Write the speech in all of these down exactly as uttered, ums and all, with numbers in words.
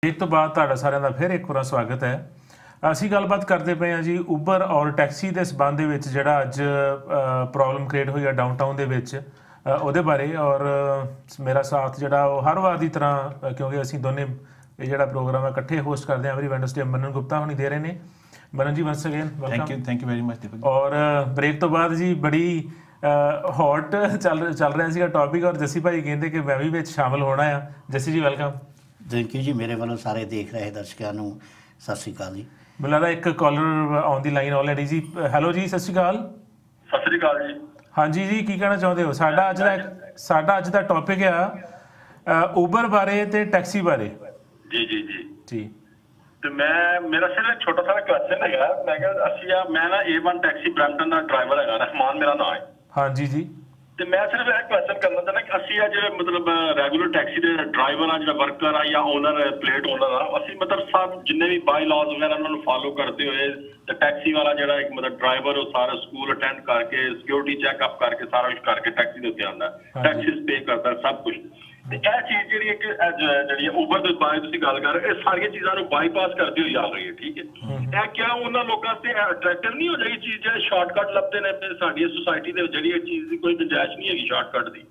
एक तो बाद ਤੁਹਾਡਾ ਸਾਰਿਆਂ ਦਾ ਫਿਰ ਇੱਕ ਵਾਰ ਸਵਾਗਤ ਹੈ। ਅਸੀਂ ਗੱਲਬਾਤ ਕਰਦੇ ਪਏ ਹਾਂ ਜੀ ਉਬਰ ਔਰ ਟੈਕਸੀ ਦੇ ਸਬੰਧ ਦੇ ਵਿੱਚ ਜਿਹੜਾ ਅੱਜ ਪ੍ਰੋਬਲਮ ਕ੍ਰੀਏਟ ਹੋਈ ਹੈ ਡਾਊਨਟਾਊਨ ਦੇ ਵਿੱਚ ਉਹਦੇ ਬਾਰੇ ਔਰ ਮੇਰਾ ਸਾਥ ਜਿਹੜਾ ਉਹ ਹਰ ਵਾਰ ਦੀ ਤਰ੍ਹਾਂ ਕਿਉਂਕਿ ਅਸੀਂ ਦੋਨੇ ਇਹ ਜਿਹੜਾ ਪ੍ਰੋਗਰਾਮ ਹੈ ਇਕੱਠੇ ਹੋਸਟ ਕਰਦੇ ਹਾਂ ਐਵਰੀ ਵੈਡਨਸਡੇ मनन गुप्ता ਹੋਣੀ ਦੇ ਰਹੇ ਨੇ। Manan ji once again thank you thank you very much Deepak. और ब्रेक तो बाद जी बड़ी हॉट चल चल रहा ਸੀਗਾ टॉपिक और जस्सी भाई ਕਹਿੰਦੇ ਕਿ ਮੈਂ ਵੀ ਵਿੱਚ ਸ਼ਾਮਲ ਹੋਣਾ ਆ। Jassi ji welcome. Thank you जी मेरे वालों सारे देख रहे दर्शकों ਨੂੰ ਸਤਿ ਸ਼੍ਰੀ ਅਕਾਲ ਜੀ। ਮੈਨੂੰ ਲੱਗਦਾ ਇੱਕ caller on the line already ਜੀ। ਹੈਲੋ ਜੀ, ਸਤਿ ਸ਼੍ਰੀ ਅਕਾਲ। ਸਤਿ ਸ਼੍ਰੀ ਅਕਾਲ ਜੀ। ਹਾਂਜੀ ਜੀ, ਕੀ ਕਹਿਣਾ ਚਾਹੁੰਦੇ ਹੋ? ਸਾਡਾ ਅੱਜ ਦਾ ਸਾਡਾ ਅੱਜ ਦਾ ਟੌਪਿਕ ਆ ਉਬਰ ਬਾਰੇ ਤੇ ਟੈਕਸੀ ਬਾਰੇ। ਜੀ ਜੀ ਜੀ ਜੀ ਤੇ ਮੈਂ ਮੇਰਾ ਸਿਰਫ ਛੋਟਾ ਸਾਰਾ ਕੁਐਸਚਨ ਹੈਗਾ। ਮੈਂ ਕਿਹਾ ਅਸੀਂ ਆ ਮੈਂ ਨਾ ਏ ਵਨ ਟੈਕਸੀ ਬ੍ਰੈਂਪਟਨ ਦਾ ਡਰਾਈਵਰ ਹੈਗਾ, ਰਹਿਮਾਨ ਮੇਰਾ ਨਾਮ ਹੈ। ਹਾਂਜੀ ਜੀ। ਤੇ ਮੈਂ ਸਿਰਫ ਇਹ ਕੁਐਸਚਨ ਕਰਨਾ ਚਾਹੁੰਦਾ ਕਿ ਅਸੀਂ ਆ ਜਿਹੜੇ ਮਤਲਬ ਰੈਗੂਲਰ ਟੈਕਸੀ ਦੇ ਡਰਾਈਵਰ ਆ, ਜਿਹੜਾ ਵਰਕਰ ਆ ਜਾਂ ਓਨਰ ਪਲੇਟ ਓਨਰ ਆ, ਅਸੀਂ ਮਤਲਬ ਸਭ ਜਿੰਨੇ ਵੀ ਬਾਈ ਲਾਜ਼ ਵਗੈਰਾ ਉਹਨਾਂ ਨੂੰ ਫਾਲੋ ਕਰਦੇ ਹੋਏ ਤੇ ਟੈਕਸੀ ਵਾਲਾ ਜਿਹੜਾ ਇੱਕ ਮਤਲਬ ਡਰਾਈਵਰ ਉਹ ਸਾਰਾ ਸਕੂਲ ਅਟੈਂਡ ਕਰਕੇ ਸਿਕਿਉਰਿਟੀ ਚੈੱਕਅਪ ਕਰਕੇ ਸਾਰਾ ਕੁਝ ਕਰਕੇ ਟੈਕਸੀ ਦੇ ਉੱਤੇ ਆਉਂਦਾ, ਟੈਕਸੀਜ਼ ਪੇ ਕਰਦਾ ਸਭ ਕੁਝ। ਤੇ ਇਹ ਚੀਜ਼ ਜਿਹੜੀ ਇੱਕ ਜਿਹੜੀ ਉਬਰ ਦੇ ਬਾਰੇ ਤੁਸੀਂ ਗੱਲ ਕਰ ਰਹੇ, ਇਹ ਸਾਰੀਆਂ ਚੀਜ਼ਾਂ ਨੂੰ ਬਾਈਪਾਸ ਕਰਦੇ ਹੋਈ ਆ ਰਹੀ ਹੈ। ਠੀਕ ਹੈ, ਇਹ ਕਿਆ ਉਹਨਾਂ ਲੋਕਾਂ ਤੇ ਅਟਰੈਕਟਿਵ ਨਹੀਂ ਹੋ ਜਾਏਗੀ ਚੀਜ਼ ਜਿਹੜੇ ਸ਼ਾਰਟਕਟ ਲੱਭਦੇ ਨੇ ਸਾਡੀ ਸੋਸਾਇਟੀ ਦੇ ਜਿਹੜੀ ਇਹ ਚੀਜ਼ ਦੀ ਕੋਈ ਗੁੰਜਾਇਸ਼ ਨਹੀਂ ਹੈਗੀ ਸ਼ਾਰਟਕਟ ਦੀ।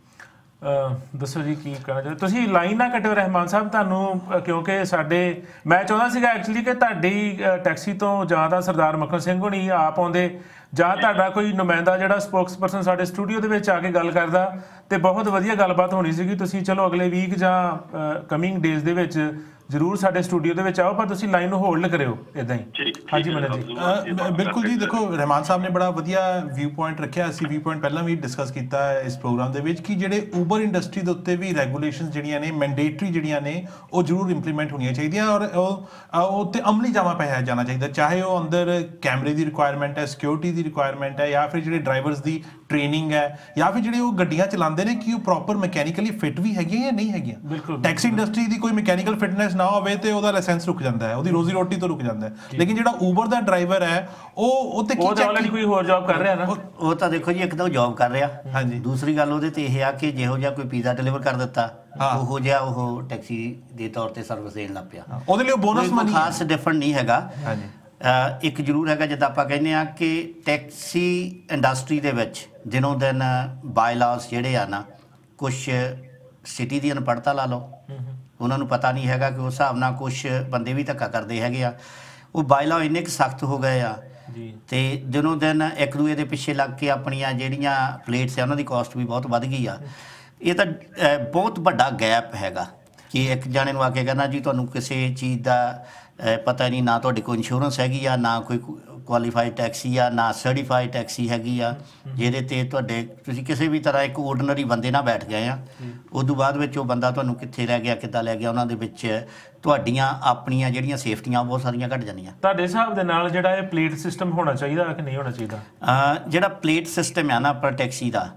ਦੱਸੋ ਜੀ ਕੀ ਕਹਿਣਾ ਚਾਹੁੰਦੇ ਤੁਸੀਂ? ਲਾਈਨ ਨਾ ਕੱਟਿਓ ਰਹਿਮਾਨ ਸਾਹਿਬ, ਤੁਹਾਨੂੰ ਕਿਉਂਕਿ ਸਾਡੇ ਮੈਂ ਚਾਹੁੰਦਾ ਸੀਗਾ ਐਕਚੁਅਲੀ ਕਿ ਤੁਹਾਡੀ ਟੈਕਸੀ ਤੋਂ ਜਾਂ ਤਾਂ ਸਰਦਾਰ ਮੱਖਣ ਸਿੰਘ ਹੋਣੀ ਆਪ ਆਉਂਦੇ ਜਾਂ ਤੁਹਾਡਾ ਕੋਈ ਨੁਮਾਇੰਦਾ ਜਿਹੜਾ ਸਪੋਕਸ ਪਰਸਨ ਸਾਡੇ ਸਟੂਡੀਓ ਦੇ ਵਿੱਚ ਆ ਕੇ ਗੱਲ ਕਰਦਾ ਤੇ ਬਹੁਤ ਵਧੀਆ ਗੱਲਬਾਤ ਹੋਣੀ ਸੀਗੀ। ਤੁਸੀਂ ਚਲੋ ਅਗਲੇ ਵੀਕ ਜਾਂ ਕਮਿੰਗ ਡੇਜ਼ ਦੇ ਵਿੱਚ ਜ਼ਰੂਰ ਸਾਡੇ ਸਟੂਡੀਓ ਦੇ ਵਿੱਚ ਆਓ, ਪਰ ਤੁਸੀਂ ਲਾਈਨ ਨੂੰ ਹੋਲਡ ਕਰਿਓ ਇਦਾਂ ਹੀ। ਹਾਂਜੀ मनन ਜੀ। ਬਿਲਕੁਲ ਜੀ, ਦੇਖੋ ਰਹਿਮਾਨ ਸਾਹਿਬ ਨੇ ਬੜਾ ਵਧੀਆ ਵਿਊ ਪੁਆਇੰਟ ਰੱਖਿਆ। ਅਸੀਂ ਵਿਊ ਪੁਆਇੰਟ ਪਹਿਲਾਂ ਵੀ ਡਿਸਕਸ ਕੀਤਾ ਇਸ ਪ੍ਰੋਗਰਾਮ ਦੇ ਵਿੱਚ ਕਿ ਜਿਹੜੇ ਉਬਰ ਇੰਡਸਟਰੀ ਦੇ ਉੱਤੇ ਵੀ ਰੈਗੂਲੇਸ਼ਨਸ ਜਿਹੜੀਆਂ ਨੇ ਮੈਂਡੇਟਰੀ ਜਿਹੜੀਆਂ ਨੇ ਉਹ ਜ਼ਰੂਰ ਇੰਪਲੀਮੈਂਟ ਹੋਣੀਆਂ ਚਾਹੀਦੀਆਂ ਔਰ ਉਹ ਉੱਤੇ ਅਮਲੀ ਜਾਮਾ ਪਹਿਨਾਇਆ ਜਾਣਾ ਚਾਹੀਦਾ, ਚਾਹੇ ਉਹ ਅੰਦਰ ਕੈਮਰੇ ਦੀ ਰਿਕੁਆਇਰਮੈਂਟ ਹੈ, ਸਿਕਿਉਰਿਟੀ ਦੀ ਰਿਕੁਆਇਰਮੈਂਟ ਹੈ, ਜਾਂ ਫਿਰ ਜਿਹੜੇ ਡਰਾਈਵਰਸ ਦੀ ਟ੍ਰੇਨਿੰਗ ਹੈ, ਜਾਂ ਫਿਰ ਜਿਹੜੇ ਉਹ ਗੱਡੀਆਂ ਚਲਾਉਂਦੇ ਨੇ ਕਿ ਉਹ ਪ੍ਰੋਪਰ ਮਕੈਨੀਕਲੀ ਫਿੱਟ ਵੀ ਹੈਗੀਆਂ ਜਾਂ ਨਹੀਂ ਹੈਗੀਆਂ। ਟੈਕਸੀ ਇੰਡਸਟਰੀ ਦੀ ਕੋਈ ਮਕੈਨੀਕਲ ਫਿਟਨੈਸ ਨਾ ਹੋਵੇ ਤੇ ਉਹਦਾ ਲਾਇਸੈਂਸ ਰੁਕ ਜਾਂਦਾ ਹੈ, ਉਹਦੀ ਰੋਜ਼ੀ ਰੋਟੀ ਤੋਂ ਰੁਕ ਜਾਂਦਾ ਹੈ। ਲੇਕਿਨ ਜਿਹੜਾ ਉਬਰ ਦਾ ਡਰਾਈਵਰ ਹੈ ਉਹ ਉਹ ਤੇ ਕੀ ਆਲਰੇਡੀ ਕੋਈ ਹੋਰ ਜੌਬ ਕਰ ਰਿਹਾ ਨਾ, ਉਹ ਤਾਂ ਦੇਖੋ ਜੀ ਇੱਕ ਤਾਂ ਜੌਬ ਕਰ ਰਿਹਾ। ਹਾਂਜੀ। ਦੂਸਰੀ ਗੱਲ ਉਹਦੇ ਤੇ ਇਹ ਆ ਕਿ ਜਿਹੋ ਜਿਹਾ ਕੋਈ ਪੀਜ਼ਾ ਡਿਲੀਵਰ ਕਰ ਦਿੱਤਾ ਉਹੋ ਜਿਹਾ ਉਹ ਟੈਕਸੀ ਦੇ ਤੌਰ ਤੇ ਸਰਵਿਸ ਦੇਣ ਲੱਗ ਪਿਆ। ਉਹਦੇ ਲਈ ਬੋਨਸ ਮਨੀ ਖਾਸ ਡਿਫਰੈਂਟ ਨਹੀਂ ਹੈਗਾ। ਹਾਂਜੀ। ਇੱਕ ਜ਼ਰੂਰ ਹੈਗਾ ਜਿੱਦਾਂ ਆਪਾਂ ਕਹਿੰਦੇ ਆ ਕਿ ਟੈਕਸੀ ਇੰਡਸਟਰੀ ਦੇ ਵਿੱਚ ਦਿਨੋਂ ਦਿਨ ਬਾਇਲਾਸ ਜਿਹੜੇ ਆ ਨਾ, ਕੁਛ ਸਿਟੀ ਦੀ ਅਨਪੜ੍ਹਤਾ ਲਾ ਲਓ, ਉਹਨਾਂ ਨੂੰ ਪਤਾ ਨਹੀਂ ਹੈਗਾ ਕਿ ਉਸ ਹਿਸਾਬ ਨਾਲ ਕੁਛ ਬੰਦੇ ਵੀ ਧੱਕਾ ਕਰਦੇ ਹੈਗੇ ਆ। ਉਹ ਬਾਇਲਾ ਇੰਨੇ ਕੁ ਸਖਤ ਹੋ ਗਏ ਆ ਤੇ ਦਿਨੋਂ ਦਿਨ ਇੱਕ ਦੂਏ ਦੇ ਪਿੱਛੇ ਲੱਗ ਕੇ ਆਪਣੀਆਂ ਜਿਹੜੀਆਂ ਪਲੇਟਸ ਆ ਉਹਨਾਂ ਦੀ ਕਾਸਟ ਵੀ ਬਹੁਤ ਵੱਧ ਗਈ ਆ। ਇਹ ਤਾਂ ਬਹੁਤ ਵੱਡਾ ਗੈਪ ਹੈਗਾ ਕਿ ਇੱਕ ਜਾਣੇ ਨੂੰ ਆ ਕੇ ਕਹਿੰਦਾ ਜੀ ਤੁਹਾਨੂੰ ਕਿਸੇ ਚੀਜ਼ ਦਾ ਪਤਾ ਨਹੀਂ, ਨਾ ਤੁਹਾਡੇ ਕੋਲ ਇੰਸ਼ੋਰੈਂਸ ਹੈਗੀ ਆ, ਨਾ ਕੋਈ ਕੁਆਲੀਫਾਈਡ ਟੈਕਸੀ ਆ, ਨਾ ਸਰਟੀਫਾਈਡ ਟੈਕਸੀ ਹੈਗੀ ਆ ਜਿਹਦੇ 'ਤੇ ਤੁਹਾਡੇ ਤੁਸੀਂ ਕਿਸੇ ਵੀ ਤਰ੍ਹਾਂ ਇੱਕ ਆਰਡੀਨਰੀ ਬੰਦੇ ਨਾਲ ਬੈਠ ਗਏ ਆ। ਉਦੋਂ ਬਾਅਦ ਵਿੱਚ ਉਹ ਬੰਦਾ ਤੁਹਾਨੂੰ ਕਿੱਥੇ ਲੈ ਗਿਆ, ਕਿੱਦਾਂ ਲੈ ਗਿਆ, ਉਹਨਾਂ ਦੇ ਵਿੱਚ ਤੁਹਾਡੀਆਂ ਆਪਣੀਆਂ ਜਿਹੜੀਆਂ ਸੇਫਟੀਆਂ ਬਹੁਤ ਸਾਰੀਆਂ ਘੱਟ ਜਾਂਦੀਆਂ। ਤੁਹਾਡੇ ਹਿਸਾਬ ਦੇ ਨਾਲ ਜਿਹੜਾ ਇਹ ਪਲੇਟ ਸਿਸਟਮ ਹੋਣਾ ਚਾਹੀਦਾ ਕਿ ਨਹੀਂ ਹੋਣਾ ਚਾਹੀਦਾ? ਜਿਹੜਾ ਪਲੇਟ ਸਿਸਟਮ ਆ ਨਾ ਆਪਣਾ ਟੈਕਸੀ ਦਾ,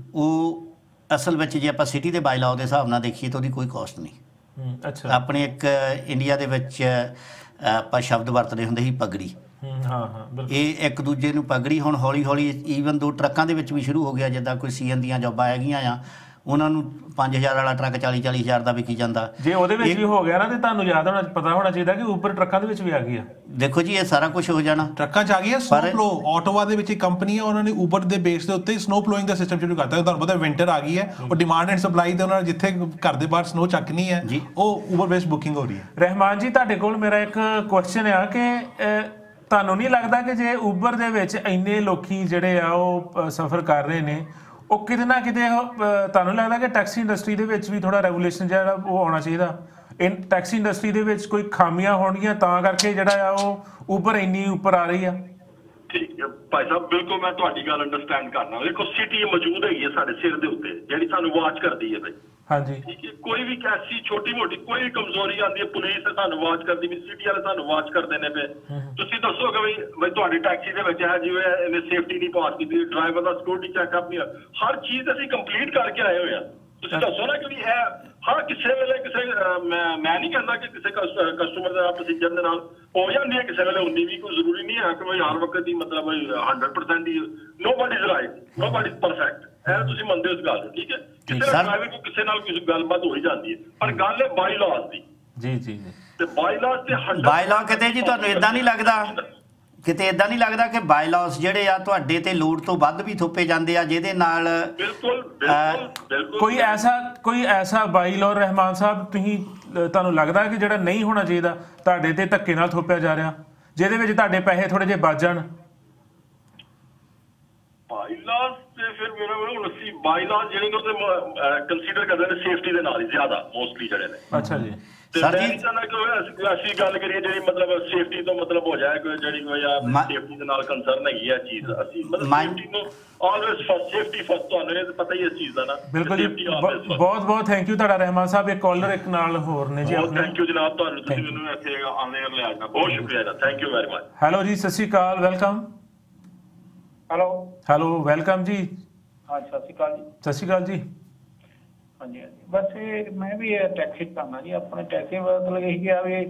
ਉਹ ਅਸਲ ਵਿੱਚ ਜੇ ਆਪਾਂ ਸਿਟੀ ਦੇ ਬਾਈਲਾਅ ਦੇ ਹਿਸਾਬ ਨਾਲ ਦੇਖੀਏ ਤਾਂ ਉਹਦੀ ਕੋਈ ਕਾਸਟ ਨਹੀਂ। ਅੱਛਾ। ਆਪਣੇ ਇੱਕ ਇੰਡੀਆ ਦੇ ਵਿੱਚ ਆਪਾਂ ਸ਼ਬਦ ਵਰਤਦੇ ਹੁੰਦੇ ਸੀ ਪਗੜੀ। ਹਾਂ ਹਾਂ, ਇਹ ਇੱਕ ਦੂਜੇ ਨੂੰ ਪਗੜੀ ਹੁਣ ਹੌਲੀ ਹੌਲੀ ਈਵਨ ਦੋ ਟਰੱਕਾਂ ਦੇ ਵਿੱਚ ਵੀ ਸ਼ੁਰੂ ਹੋ ਗਿਆ। ਜਿੱਦਾਂ ਕੋਈ ਸੀਐਨ ਦੀਆਂ ਜੋਬਾਂ ਹੈਗੀਆਂ ਆ, ਉਹਨਾਂ ਨੂੰ ਪੰਜ ਹਜ਼ਾਰ ਵਾਲਾ ਟਰੱਕ ਚਾਲੀ ਚਾਲੀ ਹਜ਼ਾਰ ਦਾ ਵਿਕੀ ਜਾਂਦਾ। ਜੇ ਉਹਦੇ ਵਿੱਚ ਵੀ ਹੋ ਗਿਆ ਨਾ ਤੇ ਤੁਹਾਨੂੰ ਯਾਦ ਹੋਣਾ ਪਤਾ ਹੋਣਾ ਚਾਹੀਦਾ ਕਿ ਉਬਰ ਟਰੱਕਾਂ ਦੇ ਵਿੱਚ ਵੀ ਆ ਗਈ ਆ। ਦੇਖੋ ਜੀ ਇਹ ਸਾਰਾ ਕੁਝ ਹੋ ਜਾਣਾ ਟਰੱਕਾਂ 'ਚ ਆ ਗਿਆ। ਸਨੋ ਪਲੋ ਆਟੋਵਾ ਦੇ ਵਿੱਚ ਇੱਕ ਕੰਪਨੀ ਹੈ, ਉਹਨਾਂ ਨੇ ਉਬਰ ਦੇ ਬੇਸ ਦੇ ਉੱਤੇ ਸਨੋ ਪਲੋਇੰਗ ਦਾ ਸਿਸਟਮ ਸ਼ੁਰੂ ਕਰਤਾ। ਤੁਹਾਨੂੰ ਪਤਾ ਵਿੰਟਰ ਆ ਗਈ ਹੈ, ਉਹ ਡਿਮਾਂਡ ਐਂਡ ਸਪਲਾਈ ਦੇ ਉਹਨਾਂ ਜਿੱਥੇ ਘਰ ਦੇ ਬਾਹਰ ਸਨੋ ਚੱਕਣੀ ਹੈ ਉਹ ਉਬਰ ਬੇਸ ਬੁਕਿੰਗ ਹੋ ਰਹੀ ਹੈ। ਰਹਿਮਾਨ ਜੀ, ਤੁਹਾਡੇ ਕੋਲ ਮੇਰਾ ਇੱਕ ਕੁਐਸਚਨ ਆ ਕਿ ਤੁਹਾਨੂੰ ਨਹੀਂ ਲੱਗਦਾ ਕਿ ਜੇ ਉਬਰ ਦੇ ਵਿੱਚ ਇੰਨੇ ਲੋਕੀ ਜਿਹੜੇ ਆ ਉਹ ਸਫ਼ਰ ਕਰ ਰਹੇ ਨੇ, ਉਹ ਕਿਤੇ ਨਾ ਕਿਤੇ ਤੁਹਾਨੂੰ ਲੱਗਦਾ ਕਿ ਟੈਕਸੀ ਇੰਡਸਟਰੀ ਦੇ ਵਿੱਚ ਵੀ ਥੋੜਾ ਰੈਗੂਲੇਸ਼ਨ ਜਿਹੜਾ ਉਹ ਆਉਣਾ ਚਾਹੀਦਾ? ਇਨ ਟੈਕਸੀ ਇੰਡਸਟਰੀ ਦੇ ਵਿੱਚ ਕੋਈ ਖਾਮੀਆਂ ਹੋਣਗੀਆਂ ਤਾਂ ਕਰਕੇ ਜਿਹੜਾ ਆ ਉਹ ਉਬਰ ਇੰਨੀ ਉੱਪਰ ਆ ਰਹੀ ਆ? ਠੀਕ ਹੈ ਭਾਈ ਸਾਹਿਬ, ਬਿਲਕੁਲ ਮੈਂ ਤੁਹਾਡੀ ਗੱਲ ਅੰਡਰਸਟੈਂਡ ਕਰਨਾ। ਦੇਖੋ ਸਿਟੀ ਮੌਜੂਦ ਹੈਗੀ ਹੈ ਸਾਡੇ ਸਿਰ ਦੇ ਉੱਤੇ ਜਿਹੜੀ ਸਾਨੂੰ ਵਾਚ ਕਰਦੀ ਹੈ ਭਾਈ। ਹਾਂਜੀ। ਠੀਕ ਹੈ, ਕੋਈ ਵੀ ਐਸੀ ਛੋਟੀ ਮੋਟੀ ਕੋਈ ਕਮਜ਼ੋਰੀ ਆਉਂਦੀ ਹੈ, ਪੁਲਿਸ ਸਾਨੂੰ ਵਾਚ ਕਰਦੀ ਵੀ, ਸਿਟੀ ਵਾਲੇ ਸਾਨੂੰ ਵਾਚ ਕਰਦੇ ਨੇ ਪਏ। ਤੁਸੀਂ ਦੱਸੋਗੇ ਬਈ ਬਈ ਤੁਹਾਡੀ ਟੈਕਸੀ ਦੇ ਵਿੱਚ ਹੈ ਜਿਵੇਂ ਇਹਨੇ ਸੇਫਟੀ ਨਹੀਂ ਪਾਸ ਕੀਤੀ, ਡਰਾਈਵਰ ਦਾ ਸਿਕਿਉਰਿਟੀ ਚੈੱਕਅਪ ਨਹੀਂ, ਹਰ ਚੀਜ਼ ਅਸੀਂ ਕੰਪਲੀਟ ਕਰਕੇ ਆਏ ਹੋਏ ਆ। ਤੁਸੀਂ ਦੱਸੋ ਨਾ ਕਿ ਇਹ ਹਾਂ ਕਿਸੇ ਵੇਲੇ ਕਿਸੇ ਮੈਂ ਮੈਂ ਨਹੀਂ ਕਹਿੰਦਾ ਕਿ ਕਿਸੇ ਕਸਟਮਰ ਦਾ ਪ੍ਰੋਸੀਜਰ ਦੇ ਨਾਲ ਹੋ ਜਾਂਦੀ ਹੈ, ਕਿਸੇ ਵੇਲੇ ਉਨੀ ਵੀ ਕੋਈ ਜ਼ਰੂਰੀ ਨਹੀਂ ਹੈ ਕਿ ਬਈ ਹਰ ਵਕਤ ਹੀ ਮਤਲਬ ਹੰਡਰਡ ਪਰਸੈਂਟ ਹੀ nobody is right, nobody is perfect. ਇਹ ਤੁਸੀਂ ਮੰਨਦੇ ਹੋ ਇਸ ਗੱਲ ਨੂੰ? ਠੀਕ ਹੈ, ਕਿਸੇ ਨਾਲ ਡਰਾਈਵਰ ਕੋ ਕਿਸੇ ਨਾਲ ਕਿਸੇ ਗੱਲਬਾਤ ਹੋ ਹੀ ਜਾਂਦੀ ਹੈ, ਪਰ ਗੱਲ ਹੈ ਬਾਈ ਲਾਜ਼ ਦੀ। ਜੀ ਜੀ ਜੀ ਤੇ ਬਾਈਲਾਸ ਤੇ ਹੰਡਰਡ ਬਾਇਲਾ ਕਿਤੇ ਜੀ ਤੁਹਾਨੂੰ ਇਦਾਂ ਨਹੀਂ ਲੱਗਦਾ ਕਿਤੇ ਇਦਾਂ ਨਹੀਂ ਲੱਗਦਾ ਕਿ ਬਾਇਲਾਸ ਜਿਹੜੇ ਆ ਤੁਹਾਡੇ ਤੇ ਲੋੜ ਤੋਂ ਵੱਧ ਵੀ ਥੋਪੇ ਜਾਂਦੇ ਆ ਜਿਹਦੇ ਨਾਲ ਬਿਲਕੁਲ ਬਿਲਕੁਲ ਬਿਲਕੁਲ ਕੋਈ ਐਸਾ ਕੋਈ ਐਸਾ ਬਾਈ ਲੋ ਰਹਿਮਾਨ ਸਾਹਿਬ ਤੁਸੀਂ ਅ, ਤੁਹਾਨੂੰ ਲੱਗਦਾ ਕਿ ਜਿਹੜਾ ਨਹੀਂ ਹੋਣਾ ਚਾਹੀਦਾ ਤੁਹਾਡੇ ਤੇ ਧੱਕੇ ਨਾਲ ਥੋਪਿਆ ਜਾ ਰਿਹਾ ਜਿਹਦੇ ਵਿੱਚ ਤੁਹਾਡੇ ਪੈਸੇ ਥੋੜੇ ਜਿਹੇ ਬਚ ਜਾਣ ਬਾਈਲਾਸ ਤੇ ਫਿਰ ਮੇਰਾ ਹੁਣ ਅਸੀਂ ਬਾਈਲਾਸ ਜਿਹੜੇ ਨੇ ਉਹਦੇ ਕੰਸੀਡਰ ਕਰਦੇ ਨੇ ਸੇਫਟੀ ਦੇ ਨਾਲ ਹੀ ਜ਼ਿਆਦਾ ਮੋਸਟਲੀ ਜਿਹੜੇ ਨੇ ਅੱਛਾ ਜੀ ਤੇ Sir ਮੈਂ ਜੀ- ਚਾਹੁੰਦਾ ਕਿ ਅਸੀਂ- ਅਸੀਂ ਗੱਲ ਕਰੀਏ ਜਿਹੜੀ ਮਤਲਬ ਸੇਫਟੀ ਤੋਂ ਮਤਲਬ ਹੋ ਜਾਏ ਕੋਈ ਜਿਹੜੀ ਕੋਈ ਆ ਮਾ- ਸੇਫਟੀ ਦੇ ਨਾਲ ਕੰਸਰਨ ਹੈਗੀ ਆ ਚੀਜ਼ ਅਸੀਂ ਮਤਲਬ ਮਾ- ਸੇਫਟੀ ਨੂੰ ਆਲਵੇਸ ਫਸਟ ਸੇਫਟੀ ਫਸਟ ਤੁਹਾਨੂੰ ਇਹ ਤਾਂ ਪਤਾ ਹੀ ਇਸ ਚੀਜ਼ ਦਾ ਨਾ ਬਿਲਕੁਲ ਜੀ Safety always first। ਬਹੁਤ ਬਹੁਤ ਥੈਂਕ ਯੂ ਤੁਹਾਡਾ ਰਹਿਮਾਨ ਸਾਹਿਬ ਇੱਕ ਕਾਲਰ ਇੱਕ ਨਾਲ ਹੋਰ ਨੇ ਜੀ ਬਹੁਤ ਆਪਣੇ ਥੈਂਕ ਯੂ ਜਨਾਬ ਤੁਹਾਨੂੰ ਤੁਸੀਂ ਮੈਨੂੰ ਇੱਥੇ ਆਨਲਾਈਨ ਲਿਆ ਜਾਣਾ ਬਹੁਤ ਸ਼ੁਕਰੀਆ ਜੀ thank you very much hello ਜੀ ਸਤਿ ਸ਼੍ਰੀ ਅਕਾਲ ਵੈਲਕਮ ਹੈਲੋ ਹੈਲੋ ਵੈਲਕਮ ਜੀ ਹਾਂ ਸਤਿ ਸ਼੍ਰੀ ਅਕਾਲ ਜੀ ਸਤਿ ਸ਼੍ਰੀ ਅਕਾਲ ਜੀ ਹਾਂਜੀ ਹਾਂਜੀ ਬਸ ਇਹ ਮੈਂ ਵੀ ਇਹ ਟੈਕਸੀ ਕਰਨਾ ਜੀ ਆਪਣੇ ਟੈਕਸੀ ਮਤਲਬ ਇਹ ਕਿ ਆ ਵੀ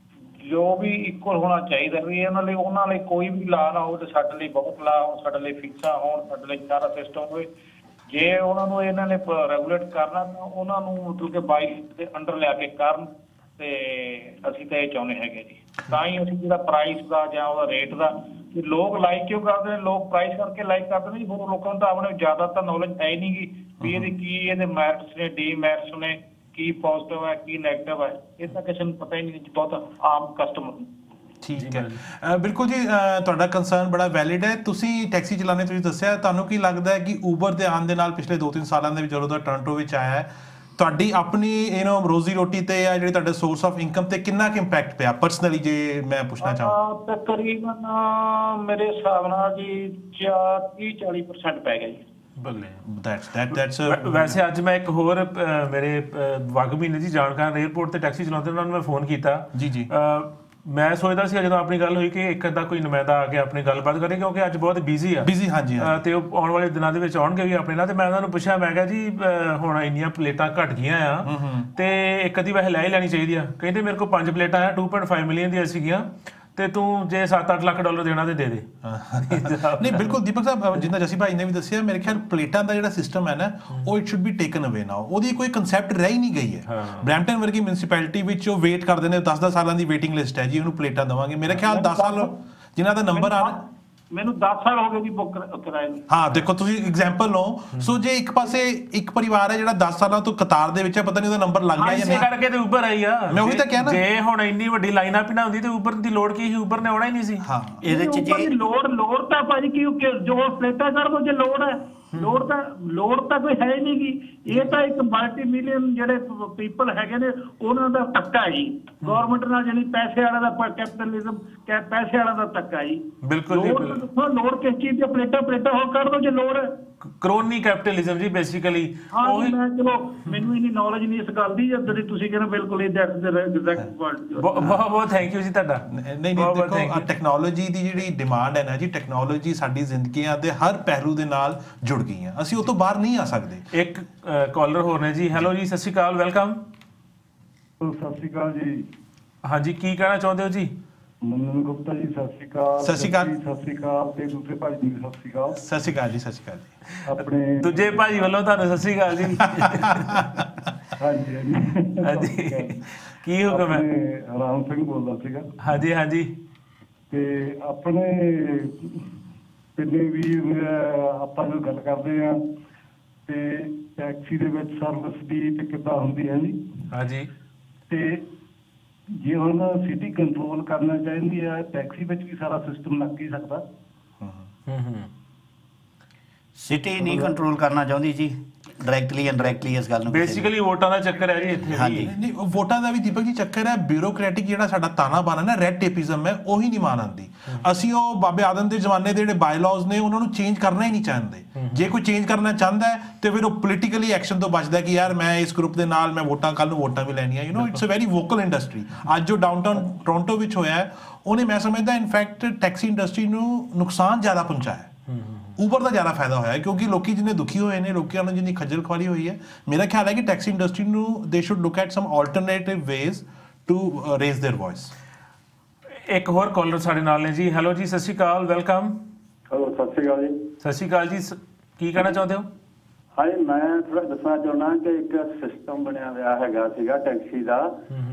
ਜੋ ਵੀ ਇਕੁਅਲ ਹੋਣਾ ਚਾਹੀਦਾ ਵੀ ਇਹਨਾਂ ਲਈ ਉਹਨਾਂ ਲਈ ਕੋਈ ਵੀ ਲਾ ਨਾ ਹੋਵੇ ਤੇ ਸਾਡੇ ਲਈ ਬਹੁਤ ਲਾ ਹੋਣ ਸਾਡੇ ਲਈ ਫਿਕਸਾਂ ਹੋਣ ਸਾਡੇ ਲਈ ਸਾਰਾ ਸਿਸਟਮ ਹੋਵੇ ਜੇ ਉਹਨਾਂ ਨੂੰ ਇਹਨਾਂ ਨੇ ਰੈਗੂਲੇਟ ਕਰਨਾ ਤਾਂ ਉਹਨਾਂ ਨੂੰ ਮਤਲਬ ਕਿ ਬਾਈ ਦੇ ਅੰਡਰ ਲਿਆ ਕੇ ਕਰਨ ਤੇ ਅਸੀਂ ਤਾਂ ਇਹ ਚਾਹੁੰਦੇ ਹੈਗੇ ਜੀ ਤਾਂ ਹੀ ਅਸੀਂ ਜਿਹੜਾ ਪ੍ਰਾਈਸ ਦਾ ਜਾਂ ਉਹਦਾ ਰੇਟ ਦਾ ਕਿ ਲੋਕ ਲਾਈਕ ਕਿਉਂ ਕਰਦੇ ਨੇ ਲੋਕ ਪ੍ਰਾਈਸ ਕਰਕੇ ਲਾਈਕ ਕਰਦੇ ਨੇ ਜੀ ਹੋਰ ਲੋਕਾਂ ਨੂੰ ਤਾਂ ਆਪਣੇ ਜ਼ਿਆਦਾ ਤਾਂ ਨੌਲੇਜ ਹੈ ਹੀ ਨਹੀਂ ਗੀ ਵੀ ਇਹਦੇ ਕੀ ਇਹਦੇ ਮੈਰਿਟਸ ਨੇ ਡੀਮੈਰਿਟਸ ਨੇ ਕੀ ਪੋਜ਼ਿਟਿਵ ਹੈ ਕੀ ਨੈਗੇਟਿਵ ਹੈ ਇਹ ਤਾਂ ਕਿਸੇ ਨੂੰ ਪਤਾ ਹੀ ਨਹੀਂ ਬਹੁਤ ਆਮ ਕਸਟਮਰ ਨੂੰ ਠੀਕ ਹੈ ਅ, ਬਿਲਕੁਲ ਜੀ ਅ, ਤੁਹਾਡਾ ਕੰਸਰਨ ਬੜਾ ਵੈਲਿਡ ਹੈ ਤੁਸੀਂ ਟੈਕਸੀ ਚਲਾਉਂਦੇ ਤੁਸੀਂ ਦੱਸਿਆ ਤੁਹਾਨੂੰ ਕੀ ਲੱਗਦਾ ਹੈ ਕਿ ਊਬਰ ਦੇ ਆਉਣ ਦੇ ਨਾਲ ਪਿਛਲੇ ਦੋ ਤਿੰਨ ਸਾਲਾਂ ਦੇ ਵਿੱਚ ਜਦੋਂ ਦਾ ਟੋਰਾਂਟੋ ਵਿੱਚ ਆਇਆ ਹੈ ਤੁਹਾਡੀ ਆਪਣੀ ਯੂ نو ਰੋਜ਼ੀ ਰੋਟੀ ਤੇ ਜਾਂ ਜਿਹੜੇ ਤੁਹਾਡੇ ਸੋਰਸ ਆਫ ਇਨਕਮ ਤੇ ਕਿੰਨਾ ਕੁ ਇੰਪੈਕਟ ਪਿਆ ਪਰਸਨਲੀ ਜੇ ਮੈਂ ਪੁੱਛਣਾ ਚਾਹਾਂ ਤਕਰੀਬਨ ਮੇਰੇ ਹਿਸਾਬ ਨਾਲ ਜੀ ਤੀਹ ਚਾਲੀ ਪਰਸੈਂਟ ਪੈ ਗਿਆ ਜੀ ਬੱਲੇ ਦੈਟਸ ਦੈਟ ਦੈਟਸ ਵੈ- ਵੈਸੇ ਅੱਜ ਮੈਂ ਇੱਕ ਹੋਰ ਅ, ਮੇਰੇ ਅ, ਵਾਗਮੀ ਨੇ ਜੀ ਜਾਣਕਾਰ 에ਅਰਪੋਰਟ ਤੇ ਟੈਕਸੀ ਚਲਾਉਂਦੇ ਉਹਨਾਂ ਨੂੰ ਮੈਂ ਫੋਨ ਕੀਤਾ ਜੀ ਜੀ ਅ, ਮੈਂ ਸੋਚਦਾ ਸੀ ਜਦੋਂ ਆਪਣੀ ਗੱਲ ਹੋਈ ਕਿ ਇੱਕ ਅੱਧਾ ਕੋਈ ਨੁਮਾਇੰਦਾ ਆ ਕੇ ਆਪਣੀ ਗੱਲਬਾਤ ਕਰੇ ਕਿਉਂਕਿ ਅੱਜ ਬਹੁਤ ਬਿਜ਼ੀ ਆ ਬਿਜ਼ੀ ਹਾਂਜੀ ਅ, ਤੇ ਉਹ ਆਉਣ ਵਾਲੇ ਦਿਨਾਂ ਦੇ ਵਿੱਚ ਆਉਣਗੇ ਵੀ ਆਪਣੇ ਨਾਲ ਤੇ ਮੈਂ ਉਹਨਾਂ ਨੂੰ ਪੁੱਛਿਆ ਮੈਂ ਕਿਹਾ ਜੀ ਅ, ਹੁਣ ਇੰਨੀਆਂ ਪਲੇਟਾਂ ਘਟ ਗਈਆਂ ਆ ਤੇ ਇੱਕ ਅੱਧੀ ਵੈਸੇ ਲੈ ਹੀ ਲੈਣੀ ਚਾਹੀਦੀ ਆ ਕਹਿੰਦੇ ਮੇਰੇ ਕੋਲ ਪੰਜ ਪਲੇਟਾਂ ਆ ਦੋ ਪੁਆਇੰਟ ਪੰਜ ਮਿਲੀਅਨ ਦੀਆਂ ਸੀਗੀਆਂ ਤੇ ਤੂੰ ਜੇ ਸੱਤ ਅੱਠ ਲੱਖ ਡਾਲਰ ਦੇਣਾ ਤੇ ਦੇ ਦੇ ਨਹੀਂ ਬਿਲਕੁਲ ਦੀਪਕ ਸਾਹਿਬ ਜਿੰਨਾ ਜਸੀ ਭਾਈ ਨੇ ਵੀ ਦੱਸਿਆ ਮੇਰੇ ਖਿਆਲ ਪਲੇਟਾਂ ਦਾ ਜਿਹੜਾ ਸਿਸਟਮ ਹੈ ਨਾ ਉਹ ਇਟ ਸ਼ੁੱਡ ਬੀ ਟੇਕਨ ਅਵੇ ਨਾਓ ਉਹਦੀ ਕੋਈ ਕਨਸੈਪਟ ਰਹਿ ਹੀ ਨਹੀਂ ਗਈ ਹੈ ਬ੍ਰੈਂਪਟਨ ਵਰਗੀ ਮਿਊਨਿਸਪੈਲਿਟੀ ਵਿੱਚ ਉਹ ਵੇਟ ਕਰਦੇ ਨੇ ਦਸ ਦਸ ਸਾਲਾਂ ਦੀ ਵੇਟਿੰਗ ਲਿਸਟ ਹੈ ਜੀ ਉਹਨੂੰ ਪਲੇਟਾਂ ਦੇਵਾਂਗੇ ਮੇਰੇ ਖਿਆਲ ਦਸ ਸਾਲ ਜਿਨ੍ਹਾਂ ਦਾ ਨੰਬਰ ਆ ਮੈਨੂੰ ਦਸ ਸਾਲ ਹੋ ਗਏ ਜੀ ਬੁੱਕ ਕਰਾਏ ਨੂੰ ਹਾਂ ਦੇਖੋ ਤੁਸੀਂ ਐਗਜ਼ਾਮਪਲ ਲਓ ਸੋ ਜੇ ਇੱਕ ਪਾਸੇ ਇੱਕ ਪਰਿਵਾਰ ਹੈ ਜਿਹੜਾ ਦਸ ਸਾਲਾਂ ਤੋਂ ਕਤਾਰ ਦੇ ਵਿੱਚ ਹੈ ਪਤਾ ਨਹੀਂ ਉਹਦਾ ਨੰਬਰ ਲੱਗ ਗਿਆ ਜਾਂ ਇਸੇ ਨਹੀਂ ਕਰਕੇ ਤੇ ਉਬਰ ਆਈ ਆ ਮੈਂ ਉਹੀ ਤਾਂ ਕਿਹਾ ਨਾ। ਜੇ ਹੁਣ ਇੰਨੀ ਵੱਡੀ ਲਾਈਨ ਅਪ ਨਾ ਹੁੰਦੀ ਤੇ ਉਬਰ ਦੀ ਲੋੜ ਕੀ ਸੀ ਉਬਰ ਨੇ ਆਉਣਾ ਹੀ ਨਹੀਂ ਸੀ ਹਾਂ ਇਹਦੇ ਚ ਉੱਪਰ ਜੀ ਦੀ ਲੋੜ ਲੋੜ ਤਾਂ ਭਾਜੀ ਕੀ ਕਿ ਜੋ ਪਲੇਟਾਂ ਕਰ ਦੋ ਜੇ ਲੋੜ ਹੈ ਲੋੜ ਤਾਂ ਲੋੜ ਤਾਂ ਕੋਈ ਹੈ ਹੀ ਨਹੀਂ ਗੀ ਇਹ ਤਾਂ ਇੱਕ ਮਲਟੀ ਮਿਲੀਅਨ ਜਿਹੜੇ ਪੀਪਲ ਹੈਗੇ ਨੇ ਉਹਨਾਂ ਦਾ ਧੱਕਾ ਜੀ ਗਵਰਨਮੈਂਟ ਨਾਲ ਜਿਹੜੀ ਪੈਸੇ ਵਾਲਾ ਦਾ ਕੈਪੀਟਲਿਜ਼ਮ ਪੈਸੇ ਵਾਲਾ ਦਾ ਧੱਕਾ ਜੀ ਬਿਲਕੁਲ ਜੀ, ਲੋੜ ਬਿਲਕੁਲ। ਦੱਸੋ ਲੋੜ ਕਿਸ ਚੀਜ਼ ਦੀ ਪਲੇਟਾਂ ਪਲੇਟਾਂ ਹੋਰ ਕਰ ਦੋ ਜੇ ਲੋੜ ਹੈ ਕਰੋਨੀ ਕੈਪੀਟਲਿਜ਼ਮ ਜੀ ਬੇਸਿਕਲੀ ਹਾਂ ਜੀ, ਮੈਂ ਚਲੋ ਮੈਨੂੰ ਇੰਨੀ ਨੌਲੇਜ ਨਹੀਂ ਇਸ ਗੱਲ ਦੀ ਜਿਹੜੀ ਤੁਸੀਂ ਕਹਿੰਦੇ ਬਿਲਕੁਲ ਇਹ ਦੈਟਸ ਦ ਐਗਜ਼ੈਕਟ ਵਰਡ ਬਹੁਤ ਬਹੁਤ ਥੈਂਕ ਯੂ ਜੀ ਤੁਹਾਡਾ ਨਹੀਂ ਨਹੀਂ ਬਹੁਤ ਬਹੁਤ thank ਦੇਖੋ you। ਟੈਕਨੋਲੋਜੀ ਦੀ ਜਿਹੜੀ ਡਿਮਾਂਡ ਹੈ ਨਾ ਜੀ ਟੈਕਨੋਲੋਜੀ ਸਾਡੀ ਜ਼ਿੰਦਗੀਆਂ ਦੇ ਹਰ ਪਹਿਲੂ ਦੇ ਨਾਲ ਜੁੜ ਗਈ ਹੈ ਅਸੀਂ ਉਹ ਤੋਂ ਬਾਹਰ ਨਹੀਂ ਆ ਸਕਦੇ ਇੱਕ ਕਾਲਰ ਹੋਰ ਨੇ ਜੀ ਹੈਲੋ ਜੀ ਸਤਿ ਸ਼੍ਰੀ ਅਕਾਲ ਵੈਲਕਮ ਸਤਿ ਸ਼੍ਰੀ ਅਕਾਲ ਜੀ ਹਾਂਜੀ ਕੀ ਕਹਿਣਾ ਚਾਹੁੰਦੇ ਹੋ ਜੀ ਮੰਨਨ ਗੁਪਤਾ ਜੀ ਸਤਿ ਸ਼੍ਰੀ ਅਕਾਲ ਸਤਿ ਸ਼੍ਰੀ ਅਕਾਲ। ਜਸਪ੍ਰੀਤ ਸਤਿ ਸ਼੍ਰੀ ਅਕਾਲ ਤੇ ਦੂਸਰੇ ਭਾਈ ਜੀ ਨੂੰ ਸਤਿ ਸ਼੍ਰੀ ਅਕਾਲ ਸਤਿ ਸ਼੍ਰੀ ਅਕਾਲ ਜੀ ਸਤਿ ਸ਼੍ਰੀ ਅਕਾਲ ਜੀ ਆਪਣੇ ਦੂਜੇ ਭਾਜੀ ਵੱਲੋਂ ਤੁਹਾਨੂੰ ਸਤਿ ਸ਼੍ਰੀ ਅਕਾਲ ਜੀ ਹਾਂਜੀ ਹਾਂਜੀ ਹਾਂਜੀ ਕੀ ਹੁਕਮ ਹੈ ਆਪਣੇ ਰਾਮ ਸਿੰਘ ਬੋਲਦਾ ਸੀਗਾ ਹਾਂਜੀ ਹਾਂਜੀ ਤੇ ਆਪਣੇ ਪਿੰਨੇ ਵੀ ਆਪਾਂ ਜੋ ਗੱਲ ਕਰਦੇ ਆ ਤੇ ਟੈਕਸੀ ਦੇ ਵਿੱਚ ਸਰਵਿਸ ਦੀ ਤੇ ਕਿੱਦਾਂ ਹੁੰਦੀ ਹੈ ਜੀ ਹਾਂਜੀ ਤੇ ਜੇ ਹੁਣ ਸਿਟੀ ਕੰਟਰੋਲ ਕਰਨਾ ਚਾਹੀਦੀ ਹੈ ਟੈਕਸੀ ਵਿੱਚ ਵੀ ਸਾਰਾ ਸਿਸਟਮ ਲੱਗ ਹੀ ਸਕਦਾ ਹੂੰ ਹੂੰ ਸਿਟੀ ਨਹੀਂ ਕੰਟਰੋਲ ਕਰਨਾ ਚਾਹੁੰਦੀ ਜੀ ਡਾਇਰੈਕਟਲੀ ਇਨਡਾਇਰੈਕਟਲੀ ਇਸ ਗੱਲ ਨੂੰ ਕਿਸੇ ਬੇਸਿਕਲੀ ਵੋਟਾਂ ਦਾ ਚੱਕਰ ਹੈ ਜੀ ਇੱਥੇ ਹਾਂਜੀ। ਵੀ ਨਹੀਂ ਉਹ ਵੋਟਾਂ ਦਾ ਵੀ ਦੀਪਕ ਜੀ ਚੱਕਰ ਹੈ ਬਿਊਰੋਕ੍ਰੈਟਿਕ ਜਿਹੜਾ ਸਾਡਾ ਤਾਣਾ ਬਾਣਾ ਨਾ ਰੈਡ ਟੇਪਿਜ਼ਮ ਹੈ ਉਹੀ ਨਹੀਂ ਮਾਨ ਆਉਂਦੀ ਅਸੀਂ ਉਹ ਬਾਬੇ ਆਦਮ ਦੇ ਜ਼ਮਾਨੇ ਦੇ ਜਿਹੜੇ ਬਾਇਲਾਜ਼ ਨੇ ਉਹਨਾਂ ਨੂੰ ਚੇਂਜ ਕਰਨਾ ਹੀ ਨਹੀਂ ਚਾਹੁੰਦੇ ਜੇ ਕੋਈ ਚੇਂਜ ਕਰਨਾ ਚਾਹੁੰਦਾ ਹੈ ਤੇ ਫਿਰ ਉਹ ਪੋਲੀਟੀਕਲੀ ਐਕਸ਼ਨ ਤੋਂ ਬਚਦਾ ਕਿ ਯਾਰ ਮੈਂ ਇਸ ਗਰੁੱਪ ਦੇ ਨਾਲ ਮੈਂ ਵੋਟਾਂ ਕੱਲ ਨੂੰ ਵੋਟਾਂ ਵੀ ਲੈਣੀਆਂ you know it's a very vocal industry ਅੱਜ ਜੋ ਡਾਊਨਟਾਊਨ ਟੋਰਾਂਟੋ ਵਿੱਚ ਹੋਇਆ ਹੈ ਉਹਨੇ ਮੈਂ ਸਮਝਦਾ ਇਨਫੈਕਟ ਟੈਕਸੀ ਇੰਡਸਟਰੀ ਨੂੰ ਨੁਕਸਾਨ ਜ਼ਿਆਦਾ ਪਹੁੰਚਾਇਆ ਉਬਰ ਦਾ ਜ਼ਿਆਦਾ ਫਾਇਦਾ ਹੋਇਆ ਕਿਉਂਕਿ ਲੋਕੀ ਜਿੰਨੇ ਦੁਖੀ ਹੋਏ ਨੇ ਲੋਕਾਂ ਨੂੰ ਜਿੰਨੀ ਖੱਜਲ ਖੁਆਰੀ ਹੋਈ ਹੈ ਮੇਰਾ ਖਿਆਲ ਹੈ ਕਿ ਟੈਕਸੀ ਇੰਡਸਟਰੀ ਨੂੰ they should look at some alternative ways to raise their voice ਇੱਕ ਹੋਰ ਕਾਲਰ ਸਾਡੇ ਨਾਲ ਨੇ ਜੀ ਹੈਲੋ ਜੀ ਸਤਿ ਸ਼੍ਰੀ ਅਕਾਲ ਵੈਲਕਮ ਹੈਲੋ ਸਤਿ ਸ਼੍ਰੀ ਅਕਾਲ ਜੀ ਸਤਿ ਸ਼੍ਰੀ ਅਕਾਲ ਜੀ ਸ- ਕੀ ਕਹਿਣਾ ਚਾਹੁੰਦੇ ਹੋ ਹਾਂਜੀ ਮੈਂ ਥੋੜਾ ਦੱਸਣਾ ਚਾਹੁੰਦਾ ਕਿ ਇੱਕ ਸਿਸਟਮ ਬਣਿਆ ਹੋਇਆ ਹੈਗਾ ਸੀਗਾ ਟੈਕਸੀ ਦਾ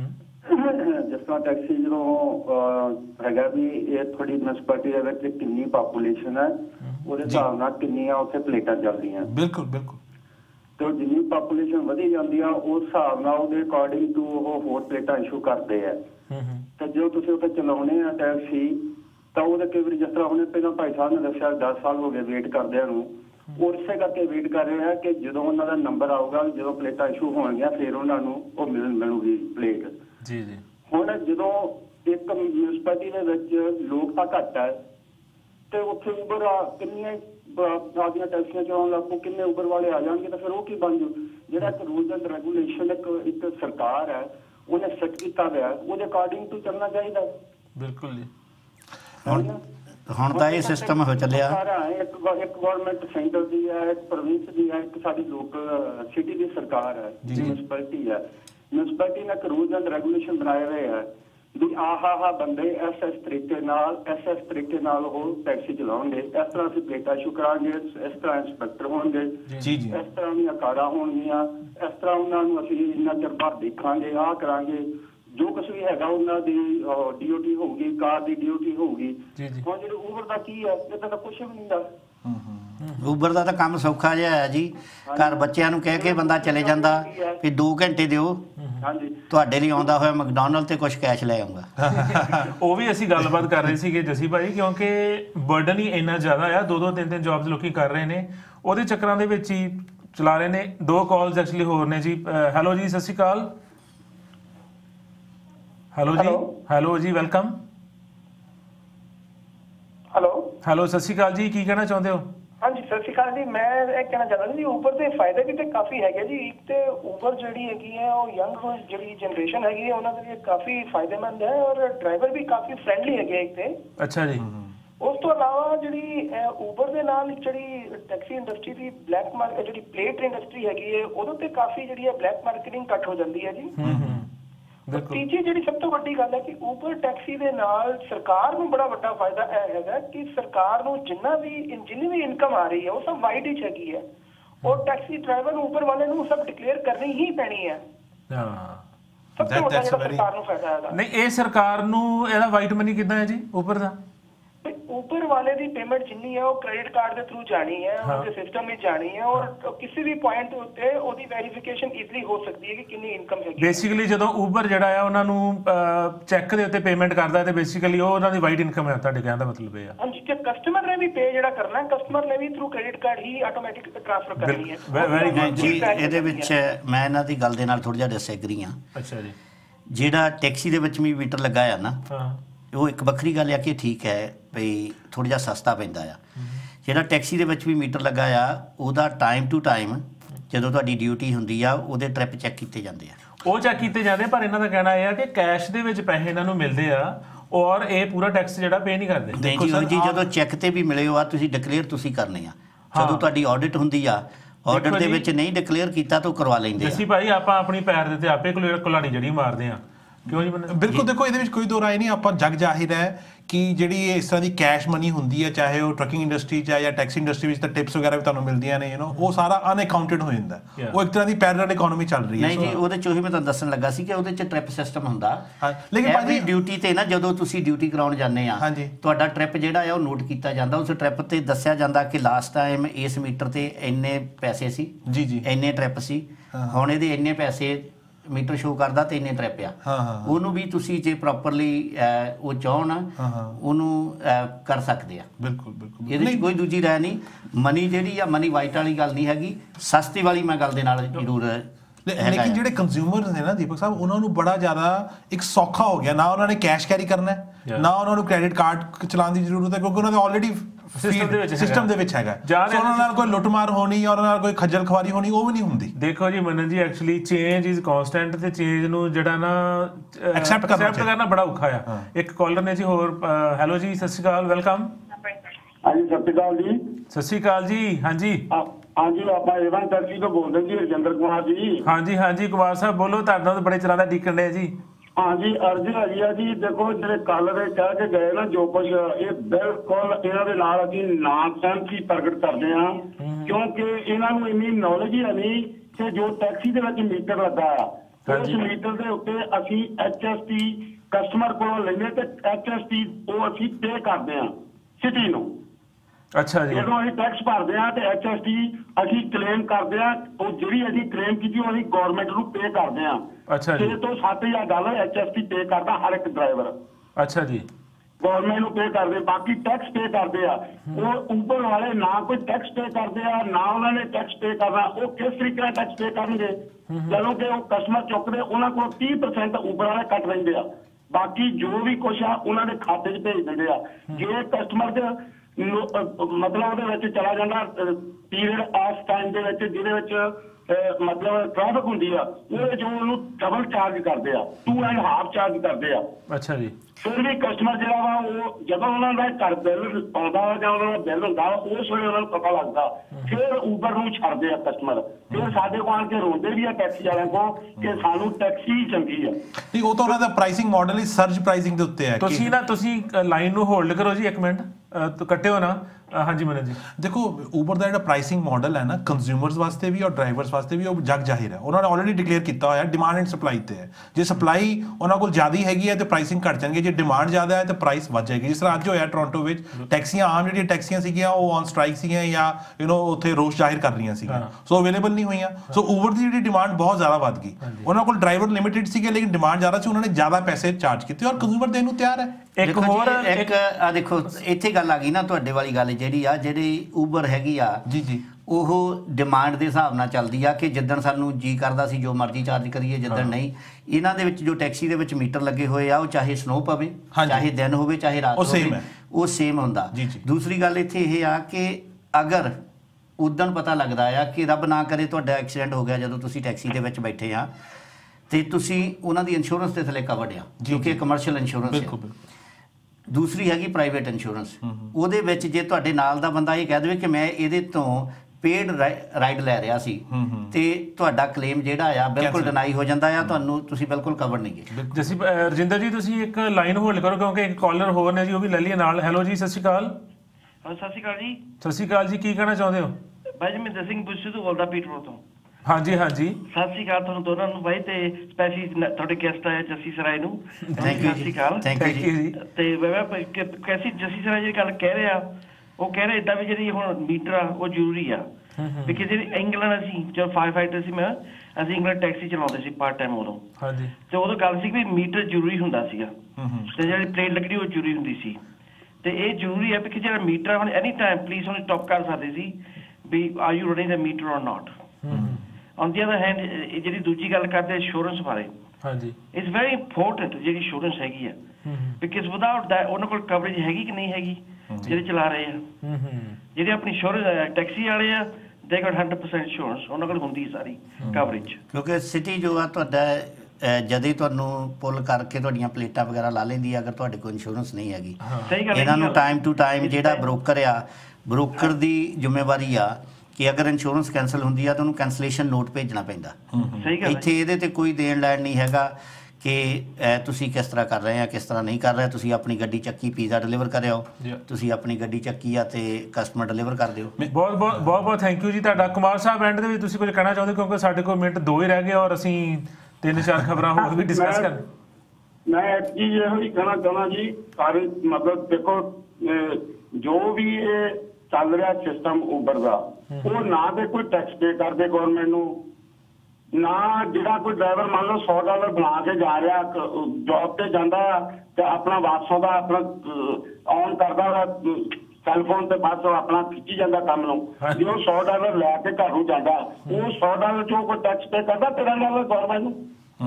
ਜਿਸ ਤਰ੍ਹਾਂ ਟੈਕਸੀ ਜਦੋਂ ਅਹ, ਹੈਗਾ ਵੀ ਇਹ ਤੁਹਾਡੀ ਮਿਊਨਿਸਪੈਲਿਟੀ ਦੇ ਵਿੱਚ ਕਿੰਨੀ ਪਾਪੂਲੇਸ਼ਨ ਹੈ ਉਹਦੇ ਹਿਸਾਬ ਨਾਲ ਕਿੰਨੀਆਂ ਉੱਥੇ ਪਲੇਟਾਂ ਚੱਲਦੀਆਂ। ਬਿਲਕੁਲ ਬਿਲਕੁਲ। ਤੇ ਜਿੰਨੀ ਪਾਪੂਲੇਸ਼ਨ ਵਧੀ ਜਾਂਦੀ ਆ ਉਸ ਹਿਸਾਬ ਨਾਲ ਉਹਦੇ ਅਕੋਰਡਿੰਗ ਟੂ ਉਹ ਹੋਰ ਪਲੇਟਾਂ ਇਸ਼ੂ ਕਰਦੇ ਆ। ਤੇ ਜਦੋਂ ਤੁਸੀਂ ਉੱਥੇ ਚਲਾਉਣੇ ਆ ਟੈਕਸੀ ਤਾਂ ਉਹਦੇ ਕਈ ਵਾਰੀ ਜਿਸ ਤਰ੍ਹਾਂ ਉਹਨੇ ਪਹਿਲਾਂ ਭਾਈ ਸਾਹਿਬ ਨੇ ਦੱਸਿਆ ਦਸ ਸਾਲ ਹੋ ਗਏ ਵੇਟ ਕਰਦਿਆਂ ਨੂੰ, ਉਹ ਇਸੇ ਕਰਕੇ ਵੇਟ ਕਰ ਰਹੇ ਆ ਕਿ ਜਦੋਂ ਉਹਨਾਂ ਦਾ ਨੰਬਰ ਆਊਗਾ ਜਦੋਂ ਪਲੇਟਾਂ ਇਸ਼ੂ ਹੋਣਗੀਆਂ ਫਿਰ ਉਹਨਾਂ ਨੂੰ ਉਹ ਮਿਲ ਮਿਲੂਗੀ ਪਲੇਟ। ਜੀ ਜੀ। ਹੁਣ ਜਦੋਂ ਇੱਕ ਮਿਊਨਿਸਪੈਲਿਟੀ ਦੇ ਵਿੱਚ ਲੋਕ ਤਾਂ ਘੱਟ ਹੈ ਤੇ ਉੱਥੇ ਉਬਰ ਕਿੰਨੇ ਆਪਦੀਆਂ ਟੈਕਸੀਆਂ ਚਲਾਉਣ ਲੱਗ ਪਓ, ਕਿੰਨੇ ਉਬਰ ਵਾਲੇ ਆ ਜਾਣਗੇ ਤਾਂ ਫਿਰ ਉਹ ਕੀ ਬਣ ਜੂ। ਜਿਹੜਾ ਇੱਕ ਰੂਲਸ ਐਂਡ ਰੈਗੂਲੇਸ਼ਨ ਇੱਕ ਇੱਕ ਸਰਕਾਰ ਹੈ ਉਹਨੇ ਸੈੱਟ ਕੀਤਾ ਹੋਇਆ ਉਹਦੇ ਅਕੋਰਡਿੰਗ ਟੂ ਚੱਲਣਾ ਚਾਹੀਦਾ। ਬਿਲਕੁਲ ਜੀ। ਹੁਣ ਹੁਣ ਤਾਂ ਇਹ ਸਿਸਟਮ ਹੋ ਚੱਲਿਆ ਇੱਕ ਇੱਕ ਗਵਰਨਮੈਂਟ ਸੈਂਟਰ ਦੀ ਹੈ, ਇੱਕ ਪ੍ਰੋਵਿੰਸ ਦੀ ਹੈ, ਇੱਕ ਸਾਡੀ ਲੋਕਲ ਸਿਟੀ ਦੀ ਸਰਕਾਰ ਹੈ, ਮਿਊਨਿਸਪੈਲਿਟੀ ਹੈ। ਮਿਊਨਿਸਪੈਲਿਟੀ ਨੇ ਇੱਕ ਰੂਲਸ ਐਂਡ ਰੈਗੂਲੇਸ਼ਨ ਬਣਾਏ ਹੋਏ ਹੈ ਵੀ ਆਹ ਆਹ ਬੰਦੇ ਇਸ ਇਸ ਤਰੀਕੇ ਨਾਲ ਇਸ ਇਸ ਤਰੀਕੇ ਨਾਲ ਉਹ ਟੈਕਸੀ ਚਲਾਉਣਗੇ, ਇਸ ਤਰ੍ਹਾਂ ਅਸੀਂ ਪਲੇਟਾਂ ਇਸ਼ੂ ਕਰਾਂਗੇ, ਇਸ ਤਰ੍ਹਾਂ ਇੰਸਪੈਕਟਰ ਹੋਣਗੇ, ਜੀ ਜੀ, ਇਸ ਤਰ੍ਹਾਂ ਦੀਆਂ ਕਾਰਾਂ ਹੋਣਗੀਆਂ, ਇਸ ਤਰ੍ਹਾਂ ਉਹਨਾਂ ਨੂੰ ਅਸੀਂ ਇੰਨਾ ਚਿਰ ਬਾਅਦ ਦੇਖਾਂਗੇ, ਆਹ ਕਰਾਂਗੇ, ਜੋ ਕੁਛ ਵੀ ਹੈਗਾ ਉਹਨਾਂ ਦੀ ਡਿਊਟੀ ਹੋਊਗੀ, ਕਾਰ ਦੀ ਡਿਊਟੀ ਹੋਊਗੀ। ਹੁਣ ਜਿਹੜੇ ਉਬਰ ਦਾ ਕੀ ਹੈ ਇਹਦਾ ਤਾਂ ਕੁਛ ਵੀ ਨਹੀਂ ਦਾ। ਉਬਰ ਦਾ ਤਾਂ ਕੰਮ ਸੌਖਾ ਜਿਹਾ ਹੈ ਜੀ, ਘਰ ਬੱਚਿਆਂ ਨੂੰ ਕਹਿ ਕੇ ਬੰਦਾ ਚਲੇ ਜਾਂਦਾ ਵੀ ਦੋ ਘੰਟੇ ਦਿਓ, ਤੁਹਾਡੇ ਲਈ ਆਉਂਦਾ ਹੋਇਆ ਮੈਕਡੋਨਲਡ ਤੇ ਕੁਝ ਕੈਸ਼ ਲੈ ਆਉਂਗਾ। ਉਹ ਵੀ ਅਸੀਂ ਗੱਲਬਾਤ ਕਰ ਰਹੇ ਸੀਗੇ ਜਸੀ ਭਾਈ, ਕਿਉਂਕਿ ਬਰਡਨ ਹੀ ਇੰਨਾ ਜ਼ਿਆਦਾ ਆ, ਦੋ ਦੋ ਤਿੰਨ ਤਿੰਨ ਜੌਬਸ ਲੋਕੀ ਕਰ ਰਹੇ ਨੇ, ਉਹਦੇ ਚੱਕਰਾਂ ਦੇ ਵਿੱਚ ਹੀ ਚਲਾ ਰਹੇ ਨੇ। ਦੋ ਕਾਲਸ ਐਕਚੁਅਲੀ ਹੋਰ ਨੇ ਜੀ। ਹੈਲੋ ਜੀ, ਸਤਿ ਸ਼੍ਰੀ ਅਕਾਲ। ਹੈਲੋ ਜੀ, ਹੈਲੋ ਜੀ, ਵੈਲਕਮ। ਹੈਲੋ ਹੈਲੋ, ਸਤਿ ਸ਼੍ਰੀ ਅਕਾਲ ਜੀ, ਕੀ ਕਹਿਣਾ ਚਾਹੁੰਦੇ ਹੋ? ਹਾਂਜੀ ਸਤਿ ਸ਼੍ਰੀ ਅਕਾਲ ਜੀ। ਮੈਂ ਇਹ ਕਹਿਣਾ ਚਾਹੁੰਦਾ ਜੀ ਉਬਰ ਦੇ ਫਾਇਦੇ ਵੀ ਤੇ ਕਾਫੀ ਹੈਗੇ ਜੀ। ਇੱਕ ਤੇ ਉਬਰ ਜਿਹੜੀ ਹੈਗੀ ਹੈ ਉਹ ਯੰਗ ਜਿਹੜੀ ਜਨਰੇਸ਼ਨ ਹੈਗੀ ਹੈ ਉਹਨਾਂ ਦੇ ਲਈ ਕਾਫੀ ਫਾਇਦੇਮੰਦ ਹੈ, ਔਰ ਡਰਾਈਵਰ ਵੀ ਕਾਫੀ ਫਰੈਂਡਲੀ ਹੈਗੇ ਇੱਕ ਤੇ। ਅੱਛਾ ਜੀ। ਉਸ ਤੋਂ ਇਲਾਵਾ ਜਿਹੜੀ ਉਬਰ ਦੇ ਨਾਲ ਜਿਹੜੀ ਟੈਕਸੀ ਇੰਡਸਟਰੀ ਦੀ ਬਲੈਕ ਮਾਰਕੀਟ ਜਿਹੜੀ ਪਲੇਟ ਇੰਡਸਟਰੀ ਹੈਗੀ ਹੈ ਉਹਦੇ ਤੇ ਕਾਫੀ ਜਿਹੜੀ ਹੈ ਬਲੈਕ ਮਾਰਕੀਟਿੰਗ ਘੱਟ ਹੋ ਜਾਂਦੀ ਹੈ ਜੀ। ਤੀਜੀ ਜਿਹੜੀ ਸਭ ਤੋਂ ਵੱਡੀ ਗੱਲ ਹੈ ਕਿ ਉਬਰ ਟੈਕਸੀ ਦੇ ਨਾਲ ਸਰਕਾਰ ਨੂੰ ਬੜਾ ਵੱਡਾ ਫਾਇਦਾ ਇਹ ਹੈਗਾ ਕਿ ਸਰਕਾਰ ਨੂੰ ਜਿੰਨਾ ਵੀ ਜਿੰਨੀ ਵੀ ਇਨਕਮ ਆ ਰਹੀ ਹੈ ਉਹ ਸਭ ਵਾਈਟ ਵਿੱਚ ਹੈਗੀ ਹੈ, ਔਰ ਟੈਕਸੀ ਡਰਾਈਵਰ ਨੂੰ ਉਬਰ ਵਾਲੇ ਨੂੰ ਸਭ ਡਿਕਲੇਅਰ ਕਰਨੀ ਹੀ ਪੈਣੀ ਹੈ। ਹਾਂ, ਸਭ ਤੋਂ ਵੱਡਾ ਜਿਹੜਾ ਸਰਕਾਰ ਨੂੰ ਫਾਇਦਾ ਹੈਗਾ। ਨਹੀਂ, ਇਹ ਸਰਕਾਰ ਨੂੰ ਇਹਦਾ ਵਾਈਟ ਮਨੀ ਕਿੱਦਾਂ ਹੈ ਜੀ ਉਬਰ ਦਾ? ਉਬਰ ਵਾਲੇ ਦੀ ਪੇਮੈਂਟ ਜਿੰਨੀ ਹੈ ਉਹ ਕ੍ਰੈਡਿਟ ਕਾਰਡ ਦੇ ਥਰੂ ਜਾਣੀ ਹੈ, ਉਹਦੇ ਸਿਸਟਮ ਵਿੱਚ ਜਾਣੀ ਹੈ, ਔਰ ਕਿਸੇ ਵੀ ਪੁਆਇੰਟ ਉੱਤੇ ਉਹਦੀ ਵੈਰੀਫਿਕੇਸ਼ਨ ਈਜ਼ੀਲੀ ਹੋ ਸਕਦੀ ਹੈ ਕਿ ਕਿੰਨੀ ਇਨਕਮ ਹੈਗੀ। ਬੇਸਿਕਲੀ ਜਦੋਂ ਉਬਰ ਜਿਹੜਾ ਆ ਉਹਨਾਂ ਨੂੰ ਚੈੱਕ ਦੇ ਉੱਤੇ ਪੇਮੈਂਟ ਕਰਦਾ ਤੇ ਬੇਸਿਕਲੀ ਉਹ ਉਹਨਾਂ ਦੀ ਵਾਈਟ ਇਨਕਮ ਹੈ, ਤੁਹਾਡੇ ਕਹਿਣ ਦਾ ਮਤਲਬ ਇਹ ਆ। ਹਾਂਜੀ, ਤੇ ਕਸਟਮਰ ਨੇ ਵੀ ਪੇ ਜਿਹੜਾ ਕਰਨਾ ਹੈ, ਕਸਟਮਰ ਨੇ ਵੀ ਥਰੂ ਕ੍ਰੈਡਿਟ ਕਾਰਡ ਹੀ ਆਟੋਮੈਟਿਕ ਟ੍ਰਾਂਸਫਰ ਕਰਨੀ ਹੈ। ਵੈਰੀ ਗੁੱਡ ਜੀ। ਇਹਦੇ ਵਿੱਚ ਮੈਂ ਇਹਨਾਂ ਦੀ ਗੱਲ ਦੇ ਨਾਲ ਥੋੜਾ ਜਿਹਾ ਡਿਸਐਗਰੀ ਹਾਂ। ਅੱਛਾ ਜੀ। ਜਿਹੜਾ ਟੈਕਸੀ ਦੇ ਵਿੱਚ ਵੀ ਮੀਟਰ ਲੱਗਾ ਆ ਨਾ, ਹਾਂ, ਉਹ ਇੱਕ ਵੱਖਰੀ ਗੱਲ ਆ ਕਿ ਠੀਕ ਹੈ ਬਈ ਥੋੜਾ ਜਿਹਾ ਸਸਤਾ ਪੈਂਦਾ ਆ। ਜਿਹੜਾ ਟੈਕਸੀ ਦੇ ਵਿੱਚ ਵੀ ਮੀਟਰ ਲੱਗਾ ਆ ਉਹਦਾ ਟਾਈਮ ਟੂ ਟਾਈਮ ਜਦੋਂ ਤੁਹਾਡੀ ਡਿਊਟੀ ਹੁੰਦੀ ਆ ਉਹਦੇ ਟ੍ਰਿਪ ਚੈੱਕ ਕੀਤੇ ਜਾਂਦੇ ਆ। ਉਹ ਚੈੱਕ ਕੀਤੇ ਜਾਂਦੇ, ਪਰ ਇਹਨਾਂ ਦਾ ਕਹਿਣਾ ਇਹ ਆ ਕਿ ਕੈਸ਼ ਦੇ ਵਿੱਚ ਪੈਸੇ ਇਹਨਾਂ ਨੂੰ ਮਿਲਦੇ ਆ ਔਰ ਇਹ ਪੂਰਾ ਟੈਕਸ ਜਿਹੜਾ ਪੇ ਨਹੀਂ ਕਰਦੇ। ਦੇਖੋ ਜੀ, ਜਦੋਂ ਚੈੱਕ ਤੇ ਵੀ ਮਿਲੇ ਹੋ ਆ ਤੁਸੀਂ ਡਿਕਲੇਅਰ ਤੁਸੀਂ ਕਰਨੇ ਆ। ਜਦੋਂ ਤੁਹਾਡੀ ਆਡਿਟ ਹੁੰਦੀ ਆ, ਆਡਿਟ ਦੇ ਵਿੱਚ ਨਹੀਂ ਡਿਕਲੇਅਰ ਕੀਤਾ ਤਾਂ ਕਰਵਾ ਲੈਂਦੇ ਆ। ਜੱਸੀ ਭਾਈ, ਆਪਾਂ ਆਪਣੀ ਪੈਰ ਦੇ ਤੇ ਆਪੇ ਕੁਲਾੜੀ ਜਿਹੜੀ ਮਾਰਦੇ ਆ, ਕਿਉਂ ਜੀ? ਬਿਲਕੁਲ। ਦੇਖੋ ਇਹਦੇ ਵਿੱਚ ਕੋਈ ਦੋ ਰਾਏ ਨਹੀਂ, ਆਪਾਂ ਜਗ ਜਾਹਿਰ ਹੈ ਕਿ ਜਿਹੜੀ ਇਸ ਤਰ੍ਹਾਂ ਦੀ ਕੈਸ਼ ਮਨੀ ਹੁੰਦੀ ਹੈ, ਚਾਹੇ ਉਹ ਟਰੱਕਿੰਗ ਇੰਡਸਟਰੀ 'ਚ ਹੈ ਜਾਂ ਟੈਕਸੀ ਇੰਡਸਟਰੀ ਵਿੱਚ, ਤਾਂ ਟਿਪਸ ਵਗੈਰਾ ਵੀ ਤੁਹਾਨੂੰ ਮਿਲਦੀਆਂ ਨੇ, ਯੂ ਨੋ ਉਹ ਸਾਰਾ ਅਨਅਕਾਊਂਟਡ ਹੋ ਜਾਂਦਾ। ਉਹ ਇੱਕ ਤਰ੍ਹਾਂ ਦੀ ਪੈਰਲਲ ਇਕਨੋਮੀ ਚੱਲ ਰਹੀ ਹੈ। ਨਹੀਂ ਜੀ, ਉਹਦੇ 'ਚ ਉਹੀ ਮੈਂ ਤੁਹਾਨੂੰ ਦੱਸਣ ਲੱਗਾ ਸੀ ਕਿ ਉਹਦੇ 'ਚ ਟ੍ਰਿਪ ਸਿਸਟਮ ਹੁੰਦਾ। ਲੇਕਿਨ ਭਾਜੀ ਡਿਊਟੀ ਤੇ ਨਾ ਜਦੋਂ ਤੁਸੀਂ ਡਿਊਟੀ ਕਰਾਉਣ ਜਾਂਦੇ ਆ, ਤੁਹਾਡਾ ਟ੍ਰਿਪ ਜਿਹੜਾ ਆ ਉਹ ਨੋਟ ਕੀਤਾ ਜਾਂਦਾ। ਉਸ ਟ੍ਰਿਪ ਤੇ ਦੱਸਿਆ ਜਾਂਦਾ ਕਿ ਲਾਸਟ ਟਾਈਮ ਇਸ ਮੀਟਰ ਤੇ ਇੰਨੇ ਪੈਸੇ ਸੀ, ਜੀ ਜੀ, ਇੰਨੇ ਟ੍ਰਿਪ ਸੀ, ਹੁਣ ਇਹਦੇ ਇੰਨੇ ਪੈਸੇ ਮੀਟਰ ਸ਼ੋ ਕਰਦਾ ਤੇ ਇੰਨੇ ਟ੍ਰਿਪ ਆ। ਉਹਨੂੰ ਵੀ ਤੁਸੀਂ ਜੇ ਪ੍ਰੋਪਰਲੀ ਉਹ ਚਾਹਣ ਉਹਨੂੰ ਕਰ ਸਕਦੇ ਆ। ਬਿਲਕੁਲ ਬਿਲਕੁਲ, ਇਹਦੇ 'ਚ ਕੋਈ ਦੂਜੀ ਰਾਏ ਨਹੀਂ। ਮਨੀ ਜਿਹੜੀ ਆ ਮਨੀ ਵਾਈਟ ਵਾਲੀ ਗੱਲ ਨਹੀਂ ਹੈਗੀ, ਸਸਤੀ ਵਾਲੀ ਮੈਂ ਗੱਲ ਦੇ ਨਾਲ ਜ਼ਰੂਰ। ਲੇਕਿਨ ਜਿਹੜੇ ਕੰਜ਼ਿਊਮਰਸ ਨੇ ਨਾ ਦੀਪਕ ਸਾਹਿਬ, ਉਹਨਾਂ ਨੂੰ ਬੜਾ ਜ਼ਿਆਦਾ ਇੱਕ ਸੌਖਾ ਹੋ ਗਿਆ, ਨਾ ਉਹਨਾਂ ਨੇ ਕੈਸ਼ ਕੈਰੀ ਕਰਨਾ ਹੈ, ਨਾ ਉਹਨਾਂ ਨੂੰ ਕ੍ਰੈਡਿਟ ਕਾਰਡ ਚਲਾਉਣ ਦੀ ਜ਼ਰੂਰਤ ਹੈ, ਕਿਉਂਕਿ ਉਹਨਾਂ ਦਾ ਆਲਰੇਡੀ ਸਿਸਟਮ ਦੇ ਵਿੱਚ ਹੈਗਾ। ਉਹਨਾਂ ਨਾਲ ਕੋਈ ਲੁੱਟਮਾਰ ਹੋਣੀ, ਉਹਨਾਂ ਨਾਲ ਕੋਈ ਖੱਜਲ ਖਵਾਰੀ ਹੋਣੀ, ਉਹ ਵੀ ਨਹੀਂ ਹੁੰਦੀ। ਦੇਖੋ ਜੀ Manan ji, actually change is constant, ਤੇ ਚੇਂਜ ਨੂੰ ਜਿਹੜਾ ਨਾ ਐਕਸੈਪਟ ਕਰਨਾ ਬੜਾ ਔਖਾ ਆ। ਇੱਕ ਕਾਲਰ ਨੇ ਜੀ ਹੋਰ। ਹੈਲੋ ਜੀ, ਸਤਿ ਸ਼੍ਰੀ ਅਕਾਲ, ਵੈਲਕਮ। ਹਾਂਜੀ, ਸਤਿ ਸ਼੍ਰੀ ਅਕਾਲ ਜੀ। ਸਤਿ ਸ਼੍ਰੀ ਅਕਾਲ ਜੀ। ਹਾਂਜੀ ਹਾਂਜੀ, ਆਪਾਂ ਏਵਨ ਟੈਕਸੀ ਤੋਂ ਬੋਲਦੇ ਜੀ, ਰਜਿੰਦਰ ਕੁਮਾਰ ਜੀ। ਹਾਂਜੀ ਹਾਂਜੀ, ਕੁਮਾਰ ਸਾਹਿਬ ਬੋਲੋ, ਤੁਹਾਡਾ ਤਾਂ ਬੜੇ ਚਿਰਾਂ ਦਾ ਡੀਕਣ ਡਿਆ ਜੀ। ਹਾਂਜੀ, ਅਰਜ਼ ਹੈਗੀ ਆ ਜੀ। ਦੇਖੋ ਜਿਹੜੇ ਕੱਲ ਦੇ ਕਹਿ ਕੇ ਗਏ ਨਾ ਜੋ ਕੁਝ, ਇਹ ਬਿਲਕੁਲ ਇਹਨਾਂ ਦੇ ਨਾਲ ਅਸੀਂ ਨਾਸੈਂਸ ਹੀ ਪ੍ਰਗਟ ਕਰਦੇ ਹਾਂ, ਕਿਉਂਕਿ ਇਹਨਾਂ ਨੂੰ ਇੰਨੀ ਨੌਲੇਜ ਹੀ ਨਹੀਂ ਕਿ ਜੋ ਟੈਕਸੀ ਦੇ ਵਿੱਚ ਮੀਟਰ ਲੱਗਾ ਆ ਉਸ ਮੀਟਰ ਦੇ ਉੱਤੇ ਅਸੀਂ ਐਚ ਐਸ ਟੀ ਕਸਟਮਰ ਕੋਲੋਂ ਲੈਂਦੇ ਤੇ ਐਚ ਐਸ ਟੀ ਉਹ ਅਸੀਂ ਪੇ ਕਰਦੇ ਹਾਂ ਸਿਟੀ ਨੂੰ। ਅੱਛਾ ਜੀ। ਜਦੋਂ ਅਸੀਂ ਟੈਕਸ ਭਰਦੇ ਹਾਂ ਤੇ ਐਚ ਐਸ ਟੀ ਅਸੀਂ ਕਲੇਮ ਕਰਦੇ ਹਾਂ, ਉਹ ਜਿਹੜੀ ਅਸੀਂ ਕਲੇਮ ਕੀਤੀ ਉਹ ਅਸੀਂ ਗਵਰਨਮੈਂਟ ਨੂੰ ਪੇ ਕਰਦੇ ਹਾਂ। ਅੱਛਾ ਜੀ। ਛੇ ਤੋਂ ਸੱਤ ਹਜ਼ਾਰ dollar H S T pay ਕਰਦਾ ਹਰ ਇੱਕ ਡਰਾਈਵਰ। ਅੱਛਾ ਜੀ। ਗਵਰਨਮੈਂਟ ਨੂੰ ਪੇ ਕਰਦੇ, ਬਾਕੀ ਟੈਕਸ ਪੇ ਕਰਦੇ ਆ। ਉਹ ਉਬਰ ਵਾਲੇ ਨਾ ਕੋਈ ਟੈਕਸ ਪੇ ਕਰਦੇ ਆ ਨਾ ਉਹਨਾਂ ਨੇ ਟੈਕਸ ਪੇ ਕਰਨਾ। ਉਹ ਕਿਸ ਤਰੀਕੇ ਨਾਲ ਟੈਕਸ ਪੇ ਕਰਨਗੇ ਜਦੋਂ ਕਿ ਉਹ ਕਸਟਮਰ ਚੁੱਕਦੇ ਉਹਨਾਂ ਕੋਲ ਤੀਹ ਪਰਸੈਂਟ ਉਬਰ ਵਾਲੇ ਕੱਟ ਲੈਂਦੇ ਆ, ਬਾਕੀ ਜੋ ਵੀ ਕੁਛ ਆ ਉਹਨਾਂ ਦੇ ਖਾਤੇ 'ਚ ਭੇਜ ਦਿੰਦੇ ਆ। ਜੇ ਕਸਟਮਰ ਦੇ ਮਤਲਬ ਉਹਦੇ ਵਿੱਚ ਚਲਾ ਜਾਂਦਾ ਪੀਰੀਅਡ ਆਫ ਟਾਈਮ ਦੇ ਵਿੱਚ ਜਿਹਦੇ ਵਿੱਚ ਮਤਲਬ ਟ੍ਰੈਫਿਕ ਹੁੰਦੀ ਆ ਉਹਦੇ 'ਚ ਉਹਨੂੰ ਡਬਲ ਚਾਰਜ ਕਰਦੇ ਆ, ਟੂ ਐਂਡ ਹਾਫ ਚਾਰਜ ਕਰਦੇ ਆ। ਅੱਛਾ ਜੀ। ਫਿਰ ਵੀ ਕਸਟਮਰ ਜਿਹੜਾ ਵਾ ਉਹ ਜਦੋਂ ਉਹਨਾਂ ਦਾ ਘਰ ਬਿੱਲ ਆਉਂਦਾ ਜਾਂ ਉਹਨਾਂ ਦਾ ਬਿੱਲ ਹੁੰਦਾ ਉਸ ਵੇਲੇ ਉਹਨਾਂ ਨੂੰ ਪਤਾ ਲੱਗਦਾ, ਫਿਰ ਉਬਰ ਨੂੰ ਛੱਡਦੇ ਆ ਕਸਟਮਰ। ਫਿਰ ਸਾਡੇ ਕੋਲ ਆਣ ਕੇ ਰੋਂਦੇ ਵੀ ਆ ਟੈਕਸੀ ਵਾਲਿਆਂ ਕੋਲ ਕਿ ਸਾਨੂੰ ਟੈਕਸੀ ਹੀ ਚੰਗੀ ਆ। ਨਹੀਂ, ਉਹ ਤਾਂ ਉਹਨਾਂ ਦਾ ਪ੍ਰਾਈਸਿੰਗ ਮਾਡਲ ਹੀ ਸਰਜ ਪ੍ਰਾਈਸਿੰਗ ਦੇ ਉੱਤੇ ਹੈ। ਤੁਸੀਂ ਨਾ ਤੁਸੀਂ ਲਾਈਨ ਨੂੰ ਹੋਲਡ ਕਰੋ ਜੀ ਇੱਕ ਮਿੰਟ, ਕੱਟਿਓ ਨਾ। ਹਾਂਜੀ ਮਨਨ ਜੀ, ਦੇਖੋ ਉਬਰ ਦਾ ਜਿਹੜਾ ਪ੍ਰਾਈਸਿੰਗ ਮਾਡਲ ਹੈ ਨਾ ਕੰਜ਼ਿਊਮਰਸ ਵਾਸਤੇ ਵੀ ਔਰ ਡਰਾਈਵਰਸ ਵਾਸਤੇ ਵੀ ਉਹ ਜਗ ਜ਼ਾਹਿਰ ਹੈ। ਉਹਨਾਂ ਨੇ ਆਲਰੇਡੀ ਡਿਕਲੇਅਰ ਕੀਤਾ ਹੋਇਆ ਡਿਮਾਂਡ ਐਂਡ ਸਪਲਾਈ ਤੇ ਹੈ। ਜੇ ਸਪਲਾਈ ਉਹਨਾਂ ਕੋਲ ਜ਼ਿਆਦਾ ਹੈਗੀ ਹੈ ਤੇ ਪ੍ਰਾਈਸਿੰਗ ਘਟ ਜਾਣਗੇ, ਜੇ ਡਿਮਾਂਡ ਜ਼ਿਆਦਾ ਹੈ ਤੇ ਪ੍ਰਾਈਸ ਵੱਧ ਜਾਏਗੀ। ਜਿਸ ਤਰ੍ਹਾਂ ਅੱਜ ਹੋਇਆ ਟੋਰਾਂਟੋ ਵਿੱਚ ਟੈਕਸੀਆਂ, ਆਮ ਜਿਹੜੀਆਂ ਟੈਕਸੀਆਂ ਸੀਗੀਆਂ ਉਹ ਔਨ ਸਟ੍ਰਾਈਕ ਸੀਗੀਆਂ ਜਾਂ ਯੂ نو ਉੱਥੇ ਰੋਸ ਜ਼ਾਹਿਰ ਕਰ ਰਹੀਆਂ ਸੀਗੀਆਂ, ਸੋ ਅਵੇਲੇਬਲ ਨਹੀਂ ਹੋਈਆਂ। ਸੋ ਉਬਰ ਦੀ ਜਿਹੜੀ ਡਿਮਾਂਡ ਬਹੁਤ ਜ਼ਿਆਦਾ ਵੱਧ ਗਈ। ਉਹਨਾਂ ਕੋਲ ਡਰਾਈਵਰ ਲਿਮਿਟਿਡ ਸੀਗੇ ਲੇਕਿਨ ਡਿਮਾਂਡ ਜ਼ਿਆਦਾ ਸੀ, ਉਹਨਾਂ ਨੇ ਜ਼ਿਆਦਾ ਪੈਸੇ ਚਾਰਜ ਕੀਤੇ ਔਰ ਕੰਜ਼ਿਊਮਰ ਦੇਣ ਨੂੰ ਤਿਆਰ ਹੈ। ਇੱਕ ਹੋਰ ਇੱਕ ਆ ਦੇਖੋ ਇੱਥੇ ਗੱਲ ਆ ਗਈ ਨਾ ਤੁਹਾਡੇ ਵਾਲੀ ਗੱਲ ਜਿਹੜੀ ਆ, ਜਿਹੜੀ ਉਬਰ ਹੈਗੀ ਆ ਜੀ ਜੀ ਉਹ ਡਿਮਾਂਡ ਦੇ ਹਿਸਾਬ ਨਾਲ ਚੱਲਦੀ ਆ ਕਿ ਜਿੱਦਣ ਸਾਨੂੰ ਜੀ ਕਰਦਾ ਸੀ ਜੋ ਮਰਜ਼ੀ ਚਾਰਜ ਕਰੀਏ, ਜਿੱਦਣ ਨਹੀਂ। ਇਹਨਾਂ ਦੇ ਵਿੱਚ ਜੋ ਟੈਕਸੀ ਦੇ ਵਿੱਚ ਮੀਟਰ ਲੱਗੇ ਹੋਏ ਆ ਉਹ ਚਾਹੇ ਸਨੋ ਪਵੇ, ਚਾਹੇ ਦਿਨ ਹੋਵੇ, ਚਾਹੇ ਰਾਤ ਹੋਵੇ, ਉਹ ਸੇਮ ਹੁੰਦਾ। ਦੂਸਰੀ ਗੱਲ ਇੱਥੇ ਇਹ ਆ ਕਿ ਅਗਰ ਉਦਣ ਪਤਾ ਲੱਗਦਾ ਆ ਕਿ ਰੱਬ ਨਾ ਕਰੇ ਤੁਹਾਡਾ ਐਕਸੀਡੈਂਟ ਹੋ ਗਿਆ ਜਦੋਂ ਤੁਸੀਂ ਟੈਕਸੀ ਦੇ ਵਿੱਚ ਬੈਠੇ ਆ ਤੇ ਤੁਸੀਂ ਉਹਨਾਂ ਦੀ ਇੰਸ਼ੋਰੈਂਸ ਦੇ ਥੱਲੇ ਕਵਰਡ ਆ ਕਿਉਂਕਿ ਕਮਰਸ਼ੀਅਲ ਇੰਸ਼ੋਰੈਂਸ ਹੈ। ਦੂਸਰੀ ਹੈਗੀ ਪ੍ਰਾਈਵੇਟ ਇੰਸ਼ੋਰੈਂਸ। ਉਹਦੇ ਵਿੱਚ ਜੇ ਤੁਹਾਡੇ ਨਾਲ ਦਾ ਬੰਦਾ ਇਹ ਕਹਿ ਦੇਵੇ ਕਿ ਮੈਂ ਇਹਦੇ ਤੋਂ ਪੇਡ ਰਾਈਡ ਲੈ ਰਿਹਾ ਸੀ ਤੇ ਤੁਹਾਡਾ ਕਲੇਮ ਜਿਹੜਾ ਆ ਬਿਲਕੁਲ ਡਿਨਾਈ ਹੋ ਜਾਂਦਾ ਆ, ਤੁਹਾਨੂੰ ਤੁਸੀਂ ਬਿਲਕੁਲ ਕਵਰ ਨਹੀਂ ਗਏ। ਜਸੀ ਰਜਿੰਦਰ ਜੀ ਤੁਸੀਂ ਇੱਕ ਲਾਈਨ ਹੋਲਡ ਕਰੋ ਕਿਉਂਕਿ ਇੱਕ ਕਾਲਰ ਹੋਰ ਨੇ ਜੀ, ਉਹ ਵੀ ਲੈ ਲਈਏ ਨਾਲ। ਹੈਲੋ ਜੀ, ਸਤਿ ਸ਼੍ਰੀ ਅਕਾਲ। ਸਤਿ ਸ਼੍ਰੀ ਅਕਾਲ ਜੀ। ਸਤਿ ਸ਼੍ਰੀ ਅਕਾਲ ਜੀ, ਕੀ ਕਹਿਣਾ ਚਾਹੁੰਦੇ ਹੋ? ਭਾਈ ਜੀ ਮੈਂ ਦਸਿੰਘ ਬੁੱਸ਼ੂ ਤੋਂ ਬੋਲਦਾ ਪੀਟਰੋ ਤੋਂ। ਹਾਂਜੀ ਹਾਂਜੀ, ਸਤਿ ਸ਼੍ਰੀ ਅਕਾਲ ਤੁਹਾਨੂੰ ਦੋਨਾਂ ਨੂੰ ਬਾਈ, ਤੇ ਸਪੈਸ਼ਲੀ ਤੁਹਾਡੇ ਗੈਸਟ ਆਏ ਜੱਸੀ ਸਰਾਏ ਨੂੰ। ਥੈਂਕ ਯੂ ਜੀ, ਥੈਂਕ ਯੂ ਜੀ। ਤੇ ਮੈਂ ਕੈਸੀ ਜੱਸੀ ਸਰਾਏ ਜਿਹੜੀ ਗੱਲ ਕਹਿ ਰਿਹਾ ਉਹ ਕਹਿ ਰਿਹਾ ਇਦਾਂ ਵੀ ਜਿਹੜੀ ਹੁਣ ਮੀਟਰ ਆ ਉਹ ਜ਼ਰੂਰੀ ਆ। ਕਿਉਂਕਿ ਜਿਹੜੀ ਇੰਗਲੈਂਡ ਅਸੀਂ ਜਦੋਂ ਫਾਇਰ ਫਾਈਟਰ ਸੀ ਮੈਂ ਅਸੀਂ ਇੰਗਲੈਂਡ ਟੈਕਸੀ ਚਲਾਉਂਦੇ ਸੀ ਪਾਰਟ ਟਾਈਮ ਉਦੋਂ। ਹਾਂਜੀ। ਤੇ ਉਦੋਂ ਗੱਲ ਸੀ ਵੀ ਮੀਟਰ ਜ਼ਰੂਰੀ ਹੁੰਦਾ ਸੀਗਾ ਤੇ ਜਿਹੜੀ ਪਲੇਟ ਲੱਗਣੀ ਉਹ ਜ਼ਰੂਰੀ ਹੁੰਦੀ ਸੀ। ਤੇ ਇਹ ਜ਼ਰੂਰੀ ਹੈ ਕਿ ਜਿਹੜਾ ਮੀਟਰ ਹੁਣ ਐਨੀ ਟਾਈਮ ਪੁਲਿਸ ਉਹਨੇ ਸਟਾਪ ਕਰ ਸਕਦੀ ਸੀ we are you running the meter or not. On the other hand ਜਿਹੜੀ ਦੂਜੀ ਗੱਲ ਕਰਦੇ ਇੰਸ਼ੋਰੈਂਸ ਬਾਰੇ, ਹਾਂਜੀ, ਇਟਸ ਵੈਰੀ ਇੰਪੋਰਟੈਂਟ ਜਿਹੜੀ ਇੰਸ਼ੋਰੈਂਸ ਹੈਗੀ ਆ ਬਿਕਾਜ਼ ਵਿਦਆਊਟ ਦੈਟ ਉਹਨਾਂ ਕੋਲ ਕਵਰੇਜ ਹੈਗੀ ਕਿ ਨਹੀਂ ਹੈਗੀ ਜਿਹੜੇ ਚਲਾ ਰਹੇ ਆ। ਜਿਹੜੇ ਆਪਣੀ ਇੰਸ਼ੋਰੈਂਸ ਟੈਕਸੀ ਵਾਲੇ ਆ ਦੇ ਗੋਟ ਹੰਡਰਡ ਪਰਸੈਂਟ ਇੰਸ਼ੋਰੈਂਸ ਉਹਨਾਂ ਕੋਲ ਹੁੰਦੀ ਸਾਰੀ ਕਵਰੇਜ। ਕਿਉਂਕਿ ਸਿਟੀ ਜੋ ਆ ਤੁਹਾਡਾ ਜਦ ਹੀ ਤੁਹਾਨੂੰ ਪੁੱਲ ਕਰਕੇ ਤੁਹਾਡੀਆਂ ਪਲੇਟਾਂ ਵਗੈਰਾ ਲਾ ਲੈਂਦੀ ਆ ਅਗਰ ਤੁਹਾਡੇ ਕੋਲ ਇੰਸ਼ੋਰੈਂਸ ਨਹੀਂ ਹੈਗੀ। ਇਹਨਾਂ ਨੂੰ ਟਾਈਮ ਟੂ ਟਾਈਮ ਜਿਹੜਾ ਬ੍ਰੋਕਰ ਆ, ਬ੍ਰੋਕਰ ਦੀ ਜ਼ਿੰਮੇਵਾਰੀ ਆ ਕਿ ਅਗਰ ਇੰਸ਼ੋਰੈਂਸ ਕੈਂਸਲ ਹੁੰਦੀ ਆ ਤਾਂ ਉਹਨੂੰ ਕੈਂਸਲੇਸ਼ਨ ਨੋਟ ਭੇਜਣਾ ਪੈਂਦਾ। ਇੱਥੇ ਇਹਦੇ ਤੇ ਕੋਈ ਦੇਣ ਲੈਣ ਨਹੀਂ ਹੈਗਾ ਕਿ ਤੁਸੀਂ ਕਿਸ ਤਰ੍ਹਾਂ ਕਰ ਰਹੇ ਆ ਕਿਸ ਤਰ੍ਹਾਂ ਨਹੀਂ ਕਰ ਰਹੇ। ਤੁਸੀਂ ਆਪਣੀ ਗੱਡੀ ਚੱਕੀ ਪੀਜ਼ਾ ਡਿਲੀਵਰ ਕਰਿਓ, ਤੁਸੀਂ ਆਪਣੀ ਗੱਡੀ ਚੱਕੀ ਆ ਤੇ ਕਸਟਮਰ ਡਿਲੀਵਰ ਕਰ ਦਿਓ। ਬਹੁਤ ਬਹੁਤ ਬਹੁਤ ਬਹੁਤ ਥੈਂਕ ਯੂ ਜੀ ਤੁਹਾਡਾ। ਕੁਮਾਰ ਸਾਹਿਬ ਐਂਡ ਦੇ ਵਿੱਚ ਤੁਸੀਂ ਕੁਝ ਕਹਿਣਾ ਚਾਹੁੰਦੇ ਕਿਉਂਕਿ ਸਾਡੇ ਕੋਲ ਮਿੰਟ ਦੋ ਹੀ ਰਹਿ ਗਏ ਔਰ ਅਸੀਂ ਤਿੰਨ ਚਾਰ ਖਬਰਾਂ ਹੋਰ ਵੀ ਡਿਸਕਸ ਕਰ। ਮੈਂ ਇੱਕ ਚੀਜ਼ ਇਹੋ ਹੀ ਕਹਿਣਾ ਚਾਹੁੰਦਾ ਜੀ, ਸਾਰੇ ਮਤਲਬ ਦੇਖੋ ਜੋ ਵੀ ਇਹ ਚੱਲ ਰਿਹਾ ਸਿਸਟਮ ਉਬਰ ਦਾ ਉਹ ਨਾ ਤੇ ਕੋਈ ਟੈਕਸ ਪੇ ਕਰਦੇ ਗਵਰਨਮੈਂਟ ਨੂੰ, ਨਾ ਜਿਹੜਾ ਕੋਈ ਡਰਾਈਵਰ ਮੰਨ ਲਓ ਸੌ ਡਾਲਰ ਬਣਾ ਕੇ ਜਾ ਰਿਹਾ ਜੌਬ ਤੇ ਜਾਂਦਾ ਤੇ ਆਪਣਾ ਵਾਪਸ ਆਉਂਦਾ ਆਪਣਾ ਔਨ ਕਰਦਾ ਸੈਲਫੋਨ ਤੇ ਬਸ ਆਪਣਾ ਖਿੱਚੀ ਜਾਂਦਾ ਕੰਮ ਨੂੰ। ਜੇ ਉਹ ਸੌ ਡਾਲਰ ਲੈ ਕੇ ਘਰ ਨੂੰ ਜਾਂਦਾ ਉਹ ਸੌ ਡਾਲਰ ਚੋਂ ਕੋਈ ਟੈਕਸ ਪੇ ਕਰਦਾ ਤੇਰਾਂ ਡਾਲਰ ਗਵਰਨਮੈਂਟ ਨੂੰ।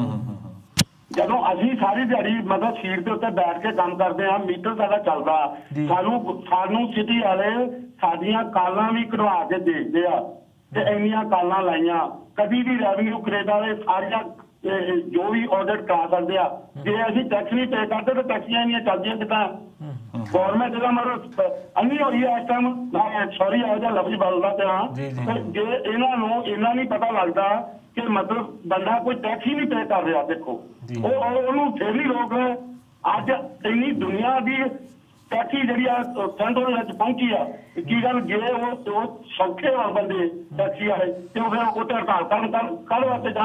ਜਦੋਂ ਅਸੀਂ ਸਾਰੀ ਦਿਹਾੜੀ ਮਤਲਬ ਸੀਟ ਦੇ ਉੱਤੇ ਬੈਠ ਕੇ ਕੰਮ ਕਰਦੇ ਹਾਂ, ਮੀਟਰ ਸਾਡਾ ਚੱਲਦਾ, ਸਾਨੂੰ ਸਾਨੂੰ ਸਿਟੀ ਵਾਲੇ ਸਾਡੀਆਂ ਕਾਲਾਂ ਵੀ ਕਢਵਾ ਕੇ ਦੇਖਦੇ ਆ ਤੇ ਇੰਨੀਆਂ ਕਾਲਾਂ ਲਾਈਆਂ। ਕਦੀ ਵੀ ਰੈਵਨਿਊ ਕੈਨੇਡਾ ਵਾਲੇ ਸਾਰੀਆਂ ਜੋ ਵੀ ਆਡਿਟ ਕਰਾ ਸਕਦੇ ਆ। ਜੇ ਅਸੀਂ ਟੈਕਸ ਨਹੀਂ ਪੇ ਕਰਦੇ ਤਾਂ ਟੈਕਸੀਆਂ ਇੰਨੀਆਂ ਚੱਲਦੀਆਂ ਕਿੱਦਾਂ? ਗੌਰਮੈਂਟ ਇਹਦਾ ਮਤਲਬ ਅੰਨੀ ਹੋਈ ਹੈ ਇਸ ਟਾਈਮ, ਸੌਰੀ ਇਹੋ ਜਿਹਾ ਲਫ਼ਜ਼ ਬੋਲਦਾ ਪਿਆ। ਜੇ ਇਹਨਾਂ ਨੂੰ ਇਹਨਾਂ ਨਹੀਂ ਪਤਾ ਲੱਗਦਾ ਕਿ ਮਤਲਬ ਬੰਦਾ ਕੋਈ ਟੈਕਸ ਹੀ ਨਹੀਂ ਪੇ ਕਰ ਰਿਹਾ, ਦੇਖੋ ਉਹ ਉਹਨੂੰ ਫਿਰ ਵੀ ਲੋਕ ਅੱਜ ਇੰਨੀ ਦੁਨੀਆ ਦੀ ਟੈਕਸੀ ਜਿਹੜੀ ਆ ਸੈਂਟਰ ਵਿੱਚ ਪਹੁੰਚੀ ਆ ਕੀ ਗੱਲ ਜੇ ਉਹ ਸੌਖੇ ਹੋਣ ਬੰਦੇ ਟੈਕਸੀ ਵਾਲੇ ਤੇ ਉਹ ਫਿਰ ਉੱਥੇ ਹੜਤਾਲ ਕਰਨ ਕੱਲ੍ਹ ਵਾਸਤੇ ਜਾਣ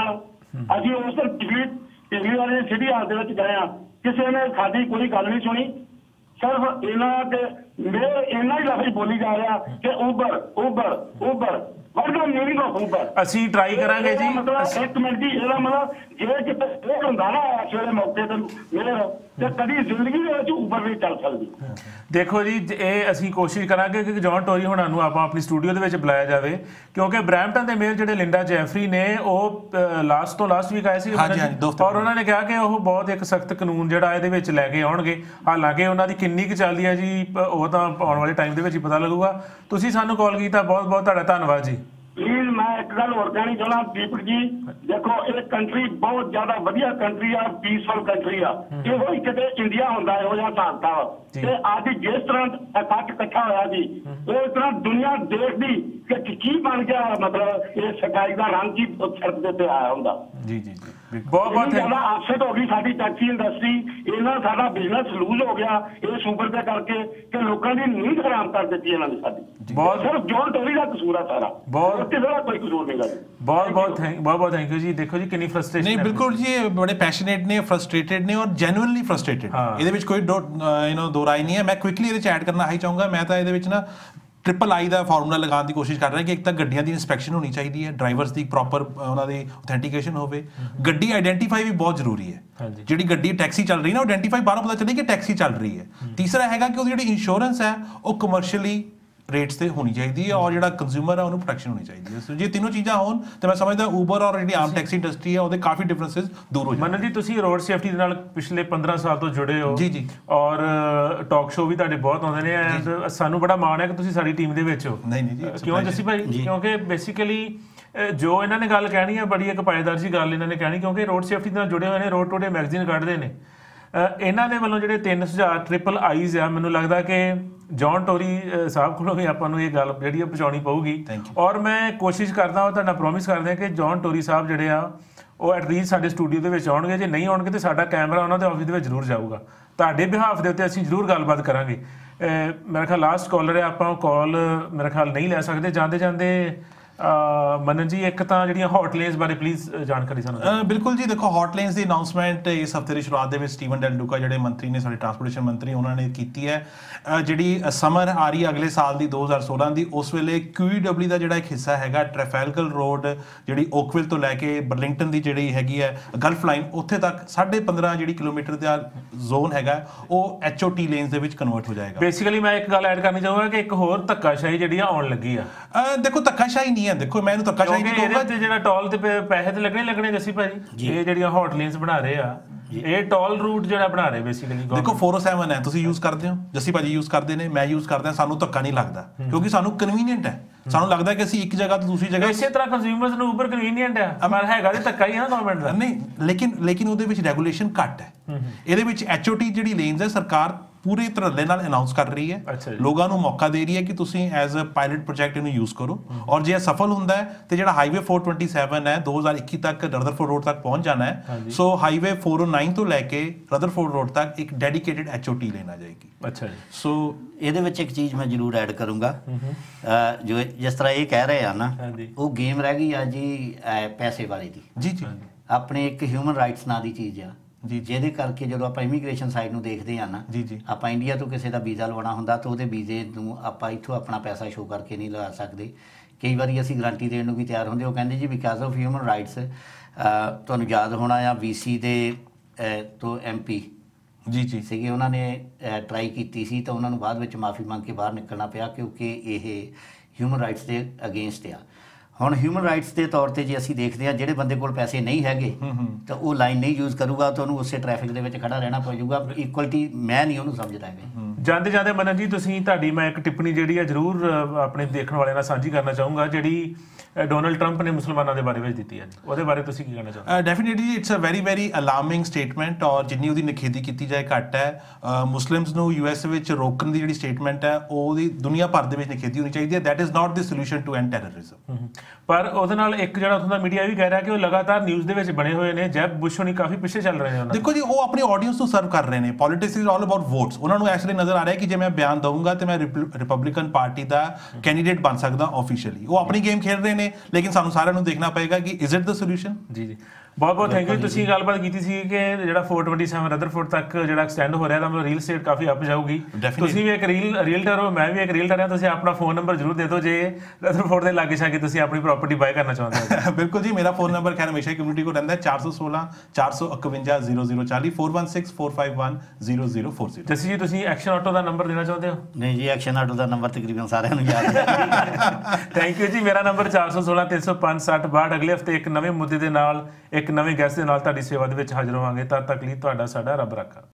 ਅਸੀਂ ਉਸ ਦਿਨ ਪਿਛਲੀ ਪਿਛਲੀ ਵਾਰੀ ਸਿਟੀ ਹਾਲ ਦੇ ਵਿੱਚ ਗਏ ਆ, ਕਿਸੇ ਨੇ ਸਾਡੀ ਕੋਈ ਗੱਲ ਨਹੀਂ ਸੁਣੀ। ਸਿਰਫ ਇਹਨਾਂ ਦੇ ਮੇਰੇ ਇਹਨਾਂ ਹੀ ਲਫ਼ਜ਼ ਬੋਲੀ ਜਾ ਰਿਹਾ ਕਿ ਉਬਰ ਉਬਰ ਉਬਰ ਵਰਗਾ ਮੀਨਿੰਗ ਆਫ ਉਬਰ। ਅਸੀਂ ਟਰਾਈ ਕਰਾਂਗੇ ਜੀ। ਮਤਲਬ ਇੱਕ ਮਿੰਟ ਜੀ, ਇਹਦਾ ਮਤਲਬ ਜੇ ਕਿਤੇ ਇਹ ਹੁੰਦਾ ਨਾ ਇਸ ਵੇਲੇ ਮੌਕੇ ਤੇ ਮੇਰੇ ਤੇ ਕਦੀ ਜ਼ਿੰਦਗੀ ਦੇ ਵਿੱਚ ਉਬਰ ਨਹੀਂ ਚੱਲ ਸਕਦੀ। ਦੇਖੋ ਜੀ, ਇਹ ਅਸੀਂ ਕੋਸ਼ਿਸ਼ ਕਰਾਂਗੇ ਕਿ ਜੌਨ ਟੋਰੀ ਹੋਣਾ ਨੂੰ ਆਪਾਂ ਆਪਣੀ ਸਟੂਡੀਓ ਦੇ ਵਿੱਚ ਬੁਲਾਇਆ ਜਾਵੇ, ਕਿਉਂਕਿ ਬਰੈਂਪਟਨ ਦੇ ਮੇਅਰ ਜਿਹੜੇ ਲਿੰਡਾ ਜੈਫਰੀ ਨੇ ਉਹ ਲਾਸਟ ਤੋਂ ਲਾਸਟ ਵੀਕ ਆਏ ਸੀ ਔਰ ਉਹਨਾਂ ਨੇ ਕਿਹਾ ਕਿ ਉਹ ਬਹੁਤ ਇੱਕ ਸਖਤ ਕਾਨੂੰਨ ਜਿਹੜਾ ਇਹਦੇ ਵਿੱਚ ਲੈ ਕੇ ਆਉਣਗੇ। ਹਾਲਾਂਕਿ ਉਹਨਾਂ ਦੀ ਕਿੰਨੀ ਕੁ ਚੱਲਦੀ ਹੈ ਜੀ ਉਹ ਤਾਂ ਆਉਣ ਵਾਲੇ ਟਾਈਮ ਦੇ ਵਿੱਚ ਹੀ ਪਤਾ ਲੱਗੂਗਾ। ਤੁਸੀਂ ਸਾਨੂੰ ਕਾਲ ਕੀਤਾ, ਬਹੁਤ ਬਹੁਤ ਤੁਹਾਡਾ ਧੰਨਵਾਦ ਜੀ। ਪਲੀਜ਼ ਮੈਂ ਇੱਕ ਗੱਲ ਹੋਰ ਕਹਿਣੀ ਚਾਹੁੰਦਾ ਦੀਪਕ ਜੀ, ਦੇਖੋ ਇਹ ਕੰਟਰੀ ਬਹੁਤ ਜ਼ਿਆਦਾ ਵਧੀਆ ਕੰਟਰੀ ਆ, ਪੀਸਫੁਲ ਕੰਟਰੀ ਆ। ਇਹੋ ਹੀ ਕਿਤੇ ਇੰਡੀਆ ਹੁੰਦਾ ਇਹੋ ਜਿਹਾ ਹਿਸਾਬ ਵਾ ਤੇ ਅੱਜ ਜਿਸ ਤਰ੍ਹਾਂ ਇਕੱਠ ਇਕੱਠਾ ਹੋਇਆ ਜੀ, ਉਸ ਤਰ੍ਹਾਂ ਦੁਨੀਆ ਦੇਖਦੀ ਕਿ ਕੀ ਬਣ ਗਿਆ, ਮਤਲਬ ਇਹ ਸਕਾਈ ਦਾ ਰੰਗ ਕੀ ਸੜਕ ਦੇ ਉੱਤੇ ਆਇਆ ਹੁੰਦਾ। ਜੀ ਜੀ ਜੀ ਬਹੁਤ ਬਹੁਤ ਜ਼ਿਆਦਾ ਅਪਸੈਟ ਹੋ ਗਈ ਸਾਡੀ ਟੈਕਸੀ ਇੰਡਸਟਰੀ, ਇਹਨਾਂ ਸਾਡਾ ਬਿਜ਼ਨਸ ਲੂਜ਼ ਹੋ ਗਿਆ ਇਹ ਸ਼ੂਗਰ ਦੇ ਕਰਕੇ ਕਿ ਲੋਕਾਂ ਦੀ ਨੀਂਦ ਖਰਾਬ ਕਰ ਦਿੱਤੀ ਇਹਨਾਂ ਨੇ ਸਾਡੀ। ਬਹੁਤ ਸਿਰਫ ਜੌਨ ਟੋਰੀ ਦਾ ਕਸੂਰ ਆ ਸਾਰਾ, ਬਹੁਤ ਕਿਸੇ ਦਾ ਕੋਈ ਕਸੂਰ ਨਹੀਂ ਗਾ। ਬਹੁਤ ਬਹੁਤ ਥੈਂਕ ਬਹੁਤ ਬਹੁਤ ਥੈਂਕ ਯੂ ਜੀ। ਦੇਖੋ ਜੀ ਕਿੰਨੀ ਫਰਸਟ੍ਰੇਸ਼ਨ। ਨਹੀਂ ਬਿਲਕੁਲ ਜੀ, ਇਹ ਬੜੇ ਪੈਸ਼ਨੇਟ ਨੇ, ਫਰਸਟ੍ਰੇਟਡ ਨੇ ਔਰ ਜੈਨੂਇਨਲੀ ਫਰਸਟ੍ਰੇਟਡ। ਇਹਦੇ ਵਿੱਚ ਕੋਈ ਯੂ ਨੋ ਦੋ ਰਾਏ ਨਹੀਂ ਹੈ। ਮੈਂ ਕੁਇਕਲੀ ਇਹਦੇ ਚ ਐਡ ਕਰਨਾ ਹੀ ਚਾਹੂੰਗਾ। ਮੈਂ ਤਾਂ ਇਹਦੇ ਵਿੱਚ ਨਾ ट्रिपल आई का फार्मूला लगाने की कोशिश कर रहे हैं कि एक तो गड्डियां की इंस्पैक्शन होनी चाहिए है, ड्राइवर्स की प्रॉपर उन्होंने ऑथेंटिकेशन हो, गड्डी आइडेंटिफाई भी बहुत जरूरी है। जी गड्डी टैक्सी चल रही है ना आइडेंटिफाई बाहरों पता चले कि टैक्सी चल रही है। तीसरा है कि जी इंश्योरेंस है वो कमर्शियली रेट्स ਤੇ ਹੋਣੀ ਚਾਹੀਦੀ ਹੈ ਔਰ ਜਿਹੜਾ ਕੰਜ਼ਿਊਮਰ ਹੈ ਉਹਨੂੰ ਪ੍ਰੋਟੈਕਸ਼ਨ ਹੋਣੀ ਚਾਹੀਦੀ ਹੈ। ਸੋ ਜੇ ਤਿੰਨੋਂ ਚੀਜ਼ਾਂ ਹੋਣ ਤੇ ਮੈਂ ਸਮਝਦਾ ਊਬਰ ਔਰ ਜਿਹੜੀ ਆਮ ਟੈਕਸੀ ਇੰਡਸਟਰੀ ਹੈ ਉਹਦੇ ਕਾਫੀ ਡਿਫਰੈਂਸਸ ਦੂਰ ਹੋ ਜਾਣਗੇ। ਮਨਨ ਜੀ ਤੁਸੀਂ ਰੋਡ ਸੇਫਟੀ ਦੇ ਨਾਲ ਪਿਛਲੇ ਪੰਦਰਾਂ ਸਾਲ ਤੋਂ ਜੁੜੇ ਹੋ ਜੀ ਜੀ ਔਰ ਟਾਕ ਸ਼ੋਅ ਵੀ ਤੁਹਾਡੇ ਬਹੁਤ ਆਉਂਦੇ ਨੇ ਐਂਡ ਸਾਨੂੰ ਬੜਾ ਮਾਣ ਹੈ ਕਿ ਤੁਸੀਂ ਸਾਡੀ ਟੀਮ ਦੇ ਵਿੱਚ ਹੋ। ਨਹੀਂ ਨਹੀਂ ਜੀ ਕਿਉਂ ਜੱਸੀ ਭਾਈ? ਕਿਉਂਕਿ ਬੇਸਿਕਲੀ ਜੋ ਇਹਨਾਂ ਨੇ ਗੱਲ ਕਹਿਣੀ ਹੈ ਬੜੀ ਇੱਕ ਪਾਏਦਾਰ ਜੀ ਗੱਲ ਇਹਨਾਂ ਨੇ ਕਹਿਣੀ, ਕਿਉਂਕਿ ਰੋਡ ਸੇਫਟੀ ਨਾਲ ਜੁੜੇ ਹੋਏ ਨੇ, ਰੋਡ ਟੂਡੇ ਮੈਗਜ਼ੀਨ ਕੱਢਦੇ ਨੇ। ਇਹਨਾਂ ਦੇ ਵੱਲੋਂ ਜਿਹੜੇ ਤਿੰਨ ਸੁਝਾਅ ਟ੍ਰਿਪਲ ਆਈਜ਼ ਆ, ਮੈਨੂੰ ਲੱਗਦਾ ਕਿ ਜੌਨ ਟੋਰੀ ਸਾਹਿਬ ਕੋਲੋਂ ਵੀ ਆਪਾਂ ਨੂੰ ਇਹ ਗੱਲ ਜਿਹੜੀ ਆ ਪਹੁੰਚਾਉਣੀ ਪਊਗੀ ਔਰ ਮੈਂ ਕੋਸ਼ਿਸ਼ ਕਰਦਾ ਹਾਂ, ਤੁਹਾਡਾ ਪ੍ਰੋਮਿਸ ਕਰਦੇ ਹਾਂ ਕਿ ਜੌਨ ਟੋਰੀ ਸਾਹਿਬ ਜਿਹੜੇ ਆ ਉਹ ਐਟਲੀਸਟ ਸਾਡੇ ਸਟੂਡੀਓ ਦੇ ਵਿੱਚ ਆਉਣਗੇ। ਜੇ ਨਹੀਂ ਆਉਣਗੇ ਤਾਂ ਸਾਡਾ ਕੈਮਰਾ ਉਹਨਾਂ ਦੇ ਆਫਿਸ ਦੇ ਵਿੱਚ ਜ਼ਰੂਰ ਜਾਊਗਾ, ਤੁਹਾਡੇ ਬਿਹਾਫ ਦੇ ਉੱਤੇ ਅਸੀਂ ਜ਼ਰੂਰ ਗੱਲਬਾਤ ਕਰਾਂਗੇ। ਮੇਰਾ ਖਿਆਲ ਲਾਸਟ ਕਾਲਰ ਹੈ, ਆਪਾਂ ਉਹ ਕਾਲ ਮੇਰਾ ਖਿਆਲ ਨਹੀਂ ਲੈ ਸਕਦੇ। ਜਾਂਦੇ ਜਾਂਦੇ ਮਨਨ ਜੀ ਇੱਕ ਤਾਂ ਜਿਹੜੀਆਂ ਹੌਟਲਾਈਨਸ ਬਾਰੇ ਪਲੀਜ਼ ਜਾਣਕਾਰੀ ਸਾਨੂੰ। ਬਿਲਕੁਲ ਜੀ, ਦੇਖੋ ਹੌਟਲਾਈਨਸ ਦੀ ਅਨਾਉਂਸਮੈਂਟ ਇਸ ਹਫਤੇ ਦੀ ਸ਼ੁਰੂਆਤ ਦੇ ਵਿੱਚ ਸਟੀਵਨ ਡੈਲ ਡੂਕਾ ਜਿਹੜੇ ਮੰਤਰੀ ਨੇ, ਸਾਡੇ ਟਰਾਂਸਪੋਰਟੇਸ਼ਨ ਮੰਤਰੀ, ਉਹਨਾਂ ਨੇ ਕੀਤੀ ਹੈ। ਜਿਹੜੀ ਸਮਰ ਆ ਰਹੀ ਅਗਲੇ ਸਾਲ ਦੀ ਦੋ ਹਜ਼ਾਰ ਸੋਲਾਂ ਦੀ, ਉਸ ਵੇਲੇ ਕਿਊਡਬਲਿਊ ਦਾ ਜਿਹੜਾ ਇੱਕ ਹਿੱਸਾ ਹੈਗਾ ਟ੍ਰੈਫੈਲਗਰ ਰੋਡ ਜਿਹੜੀ ਓਕਵਿਲ ਤੋਂ ਲੈ ਕੇ ਬਰਲਿੰਗਟਨ ਦੀ ਜਿਹੜੀ ਹੈਗੀ ਹੈ ਗਲਫ ਲਾਈਨ, ਉੱਥੇ ਤੱਕ ਸਾਢੇ ਪੰਦਰਾਂ ਜਿਹੜੀ ਕਿਲੋਮੀਟਰ ਦਾ ਜ਼ੋਨ ਹੈਗਾ ਉਹ ਐਚ ਓ ਟੀ ਲੇਨਸ ਦੇ ਵਿੱਚ ਕਨਵਰਟ ਹੋ ਜਾਏਗਾ। ਬੇਸਿਕਲੀ ਮੈਂ ਇੱਕ ਗੱਲ ਐਡ ਕਰਨੀ ਚਾਹੂੰਗਾ ਕਿ ਇੱਕ ਹੋਰ ਧੱਕਾਸ਼ਾਹੀ ਜਿਹੜੀ ਆ ਆਉਣ ਲੱਗੀ ਆ। ਦੇਖੋ ਧੱਕਾਸ਼ਾਹੀ ਨਹੀਂ ਹੈ, ਦੇਖੋ ਮੈਂ ਇਹਨੂੰ ਧੱਕਾਸ਼ਾਹੀ ਨਹੀਂ ਕਹੂੰਗਾ। ਜਿਹੜਾ ਟੋਲ ਤੇ ਪੈਸੇ ਤੇ ਲੱਗਣੇ ਲੱਗਣੇ ਜੱਸੀ ਭਾਜੀ, ਇਹ ਜਿਹੜੀਆਂ ਹੌਟਲਾਈਨਸ ਬਣਾ ਰਹੇ ਆ ਇਹ ਟੋਲ ਰੂਟ ਜਿਹੜਾ ਬਣਾ ਰਹੇ ਬੇਸਿਕਲੀ। ਦੇਖੋ ਚਾਰ ਸੌ ਸੱਤ ਹੈ, ਤੁਸੀਂ ਯੂਜ਼ ਕਰਦੇ ਹੋ, ਜੱਸੀ ਭਾਜੀ ਯੂਜ਼ ਕਰਦੇ ਨੇ, ਮੈਂ ਯੂਜ਼ ਕਰਦਾ, ਸਾਨੂੰ ਧੱਕਾ ਨਹੀਂ ਲੱਗਦਾ ਕਿਉਂਕਿ ਸਾਨੂੰ ਕਨਵੀਨੀਅੰਟ ਹੈ। ਸਾਨੂੰ ਲੱਗਦਾ ਕਿ ਅਸੀਂ ਇੱਕ ਜਗ੍ਹਾ ਤੋਂ ਦੂਸਰੀ ਜਗ੍ਹਾ, ਇਸੇ ਤਰ੍ਹਾਂ ਕੰਜ਼ਿਊਮਰਸ ਨੂੰ ਉਬਰ ਕਨਵੀਨੀਅੰਟ ਹੈ ਪਰ ਹੈਗਾ ਤੇ ਧੱਕਾ ਹੀ ਹੈ ਨਾ ਗਵਰਨਮੈਂਟ ਦਾ। ਨਹੀਂ ਲੇਕਿਨ ਲੇਕਿਨ ਉਹਦੇ ਵਿੱਚ ਰੈਗੂਲੇਸ਼ਨ ਘੱਟ ਹੈ। ਇਹਦੇ ਵਿੱਚ ਐਚ ਓ ਟੀ ਜਿਹੜੀ ਲੇਨਸ ਹੈ ਸਰਕਾਰ ਪੂਰੇ ਧੜੱਲੇ ਨਾਲ ਅਨਾਉਂਸ ਕਰ ਰਹੀ ਹੈ, ਲੋਕਾਂ ਨੂੰ ਮੌਕਾ ਦੇ ਰਹੀ ਹੈ ਕਿ ਤੁਸੀਂ ਐਜ਼ ਅ ਪਾਇਲਟ ਪ੍ਰੋਜੈਕਟ ਇਹਨੂੰ ਯੂਜ਼ ਕਰੋ ਔਰ ਜੇ ਇਹ ਸਫਲ ਹੁੰਦਾ ਹੈ ਤੇ ਜਿਹੜਾ ਹਾਈਵੇ ਚਾਰ ਸੌ ਸੱਤਾਈ ਹੈ ਦੋ ਹਜ਼ਾਰ ਇੱਕੀ ਤੱਕ ਰਦਰਫੋਰਡ ਰੋਡ ਤੱਕ ਪਹੁੰਚ ਜਾਣਾ ਹੈ। ਸੋ ਹਾਈਵੇ ਚਾਰ ਸੌ ਨੌ ਤੋਂ ਲੈ ਕੇ ਰਦਰਫੋਰਡ ਰੋਡ ਤੱਕ ਇੱਕ dedicated H O T lane ਆ ਜਾਏਗੀ। ਅੱਛਾ ਜੀ। ਸੋ ਇਹਦੇ ਵਿੱਚ ਇੱਕ ਚੀਜ਼ ਮੈਂ ਜ਼ਰੂਰ ਐਡ ਕਰੂੰਗਾ, ਜੋ ਜਿਸ ਤਰ੍ਹਾਂ ਇਹ ਕਹਿ ਰਹੇ ਆ ਨਾ, ਉਹ ਗੇਮ ਰਹਿ ਗਈ ਆ ਜੀ ਪੈਸੇ ਵਾਲੀ ਦੀ। ਜੀ ਜੀ, ਆਪਣੇ ਇੱਕ ਹਿਊਮਨ ਰਾਈਟਸ ਨਾਂ ਦੀ ਚੀਜ਼ ਆ ਜੀ, ਜਿਹਦੇ ਕਰਕੇ ਜਦੋਂ ਆਪਾਂ ਇਮੀਗ੍ਰੇਸ਼ਨ ਸਾਈਡ ਨੂੰ ਦੇਖਦੇ ਆ ਨਾ, ਜੀ ਜੀ, ਆਪਾਂ ਇੰਡੀਆ ਤੋਂ ਕਿਸੇ ਦਾ ਵੀਜ਼ਾ ਲਵਾਉਣਾ ਹੁੰਦਾ ਤਾਂ ਉਹਦੇ ਵੀਜ਼ੇ ਨੂੰ ਆਪਾਂ ਇੱਥੋਂ ਆਪਣਾ ਪੈਸਾ ਸ਼ੋਅ ਕਰਕੇ ਨਹੀਂ ਲਗਾ ਸਕਦੇ। ਕਈ ਵਾਰੀ ਅਸੀਂ ਗਰੰਟੀ ਦੇਣ ਨੂੰ ਵੀ ਤਿਆਰ ਹੁੰਦੇ, ਉਹ ਕਹਿੰਦੇ ਜੀ ਬਿਕਾਜ਼ ਆਫ ਹਿਊਮਨ ਰਾਈਟਸ। ਤੁਹਾਨੂੰ ਯਾਦ ਹੋਣਾ ਆ ਵੀ ਸੀ ਦੇ ਤੋਂ ਐਮ ਪੀ ਜੀ ਜੀ ਸੀਗੇ, ਉਹਨਾਂ ਨੇ ਟਰਾਈ ਕੀਤੀ ਸੀ ਤਾਂ ਉਹਨਾਂ ਨੂੰ ਬਾਅਦ ਵਿੱਚ ਮਾਫੀ ਮੰਗ ਕੇ ਬਾਹਰ ਨਿਕਲਣਾ ਪਿਆ ਕਿਉਂਕਿ ਇਹ ਹਿਊਮਨ ਰਾਈਟਸ ਦੇ ਅਗੇਂਸਟ ਆ। ਹੁਣ ਹਿਊਮਨ ਰਾਈਟਸ ਦੇ ਤੌਰ ਤੇ ਜੇ ਅਸੀਂ ਦੇਖਦੇ ਹਾਂ, ਜਿਹੜੇ ਬੰਦੇ ਕੋਲ ਪੈਸੇ ਨਹੀਂ ਹੈਗੇ ਤਾਂ ਉਹ ਲਾਈਨ ਨਹੀਂ ਯੂਜ਼ ਕਰੂਗਾ ਤਾਂ ਉਹਨੂੰ ਉਸੇ ਟ੍ਰੈਫਿਕ ਦੇ ਵਿੱਚ ਖੜਾ ਰਹਿਣਾ ਪਊਗਾ। ਇਕੁਅਲਟੀ ਮੈਂ ਨਹੀਂ ਉਹਨੂੰ ਸਮਝਦਾ ਹੈਗਾ। ਜਾਂਦੇ ਜਾਂਦੇ ਮਨਨ ਜੀ ਤੁਸੀਂ ਤੁਹਾਡੀ ਮੈਂ ਇੱਕ ਟਿੱਪਣੀ ਜਿਹੜੀ ਆ ਜ਼ਰੂਰ ਆਪਣੇ ਦੇਖਣ ਵਾਲਿਆਂ ਨਾਲ ਸਾਂਝੀ ਕਰਨਾ ਚਾਹੂੰਗਾ, ਜਿਹੜੀ ਡੋਨਲਡ ਟਰੰਪ ਨੇ ਮੁਸਲਮਾਨਾਂ ਦੇ ਬਾਰੇ ਵਿੱਚ ਦਿੱਤੀ ਹੈ, ਉਹਦੇ ਬਾਰੇ ਤੁਸੀਂ ਕੀ ਕਹਿਣਾ ਚਾਹੁੰਦੇ? Definitely it's a very very alarming statement or ਜਿੰਨੀ ਉਹਦੀ ਨਿਖੇਧੀ ਕੀਤੀ ਜਾਏ ਘੱਟ ਹੈ। ਮੁਸਲਿਮਸ ਨੂੰ ਯੂ ਐਸ ਵਿੱਚ ਰੋਕਣ ਦੀ ਜਿਹੜੀ ਸਟੇਟਮੈਂਟ ਹੈ ਉਹਦੀ ਦੁਨੀਆ ਭਰ ਦੇ ਵਿੱਚ ਨਿਖੇਧੀ ਹੋਣੀ ਚਾਹੀਦੀ ਹੈ। That is not the solution to end terrorism. ਪਰ ਉਹਦੇ ਨਾਲ ਇੱਕ ਜਿਹੜਾ ਉੱਥੋਂ ਦਾ ਮੀਡੀਆ ਵੀ ਕਹਿ ਰਿਹਾ ਕਿ ਉਹ ਲਗਾਤਾਰ ਨਿਊਜ਼ ਦੇ ਵਿੱਚ ਬਣੇ ਹੋਏ ਨੇ, ਜੈਬ ਬੁਸ਼ ਹੋਣੀ ਕਾਫੀ ਪਿੱਛੇ ਚੱਲ ਰਹੇ ਨੇ। ਦੇਖੋ ਜੀ, ਉਹ ਆਪਣੀ ਆਡੀਅנס ਨੂੰ ਸਰਵ ਕਰ ਰਹੇ ਨੇ। Politics is all about votes. ਉਹਨਾਂ ਨੂੰ ਐਕਚੁਅਲੀ ਨਜ਼ਰ ਆ ਰਿਹਾ ਕਿ ਜੇ ਮੈਂ ਬਿਆਨ ਦਊਂਗਾ ਤੇ ਮੈਂ ਰਿਪਬਲਿਕਨ ਪਾਰਟੀ ਦਾ ਕੈਂਡੀਡੇਟ ਬਣ ਸਕਦਾ ਆਫੀਸ਼ੀਅਲੀ। ਉਹ ਆਪਣੀ ਗੇਮ ਖੇਡ ਰਹੇ ਨੇ ਲੇਕਿਨ ਸਾਨੂੰ ਸਾਰਿਆਂ ਨੂੰ ਦੇਖਣਾ ਪਏਗਾ ਕਿ ਇਜ਼ ਇਟ ਦ ਸੋਲੂਸ਼ਨ। ਜੀ ਜੀ, ਬਹੁਤ ਬਹੁਤ ਥੈਂਕ ਯੂ। ਤੁਸੀਂ ਗੱਲਬਾਤ ਕੀਤੀ ਸੀ ਕਿ ਜਿਹੜਾ ਚਾਰ ਸੌ ਸੱਤਾਈ ਰਦਰਫੋਰਡ ਤੱਕ ਜਿਹੜਾ ਐਕਸਟੈਂਡ ਹੋ ਰਿਹਾ ਤਾਂ ਮਤਲਬ ਰੀਲ ਸਟੇਟ ਕਾਫੀ ਅਪ ਜਾਊਗੀ। ਤੁਸੀਂ ਵੀ ਇੱਕ ਰੀਲ ਰੀਲਟਰ ਹੋ, ਮੈਂ ਵੀ ਇੱਕ ਰੀਲਟਰ ਹਾਂ। ਤੁਸੀਂ ਆਪਣਾ ਫੋਨ ਨੰਬਰ ਜ਼ਰੂਰ ਦੇ ਦਿਓ ਜੇ ਰਦਰਫੋਰਡ ਦੇ ਲਾਗੇ ਛਾਗੇ ਤੁਸੀਂ ਆਪਣੀ ਪ੍ਰਾਪਰਟੀ ਬਾਏ ਕਰਨਾ ਚਾਹੁੰਦੇ ਹੋ। ਬਿਲਕੁਲ ਜੀ, ਮੇਰਾ ਫੋਨ ਨੰਬਰ ਖੈਰ ਹਮੇਸ਼ਾ ਕਮਿਊਨਿਟੀ ਕੋਲ ਰਹਿੰਦਾ ਚਾਰ ਸੌ ਸੋਲਾਂ ਚਾਰ ਸੌ ਇਕਵੰਜਾ ਜ਼ੀਰੋ ਜ਼ੀਰੋ ਚਾਲੀ ਚਾਰ ਇੱਕ ਛੇ ਚਾਰ ਪੰਜ ਇੱਕ ਜ਼ੀਰੋ ਜ਼ੀਰੋ ਚਾਰ ਜ਼ੀਰੋ। ਜੱਸੀ ਜੀ ਤੁਸੀਂ ਐਕਸ਼ਨ ਆਟੋ ਦਾ ਨੰਬਰ ਦੇਣਾ ਚਾਹੁੰਦੇ ਹੋ? ਨਹੀਂ ਜੀ, ਐਕਸ਼ਨ ਆਟੋ ਦਾ ਨੰਬਰ ਤਕਰੀਬਨ ਸਾਰਿਆਂ ਨੂੰ ਯਾਦ ਹੈ। ਥੈਂਕ ਯੂ ਜੀ। ਮੇਰਾ ਨੰਬਰ ਚਾਰ ਸੌ ਸੋਲਾਂ ਤਿੰਨ ਸੌ ਪੰਜ ਸੱਠ ਬਾਹਠ। ਅਗਲੇ ਹਫਤੇ ਇੱਕ ਨਵੇਂ ਮੁੱਦੇ ਦੇ ਨਾਲ, ਇੱਕ ਨਵੇਂ ਗੈਸਟ ਦੇ ਨਾਲ ਤੁਹਾਡੀ ਸੇਵਾ ਦੇ ਵਿੱਚ ਹਾਜ਼ਰ ਹੋਵਾਂਗੇ। ਤਦ ਤੱਕ ਲਈ ਤੁਹਾਡਾ ਸਾਡਾ ਰੱਬ ਰਾਖਾ।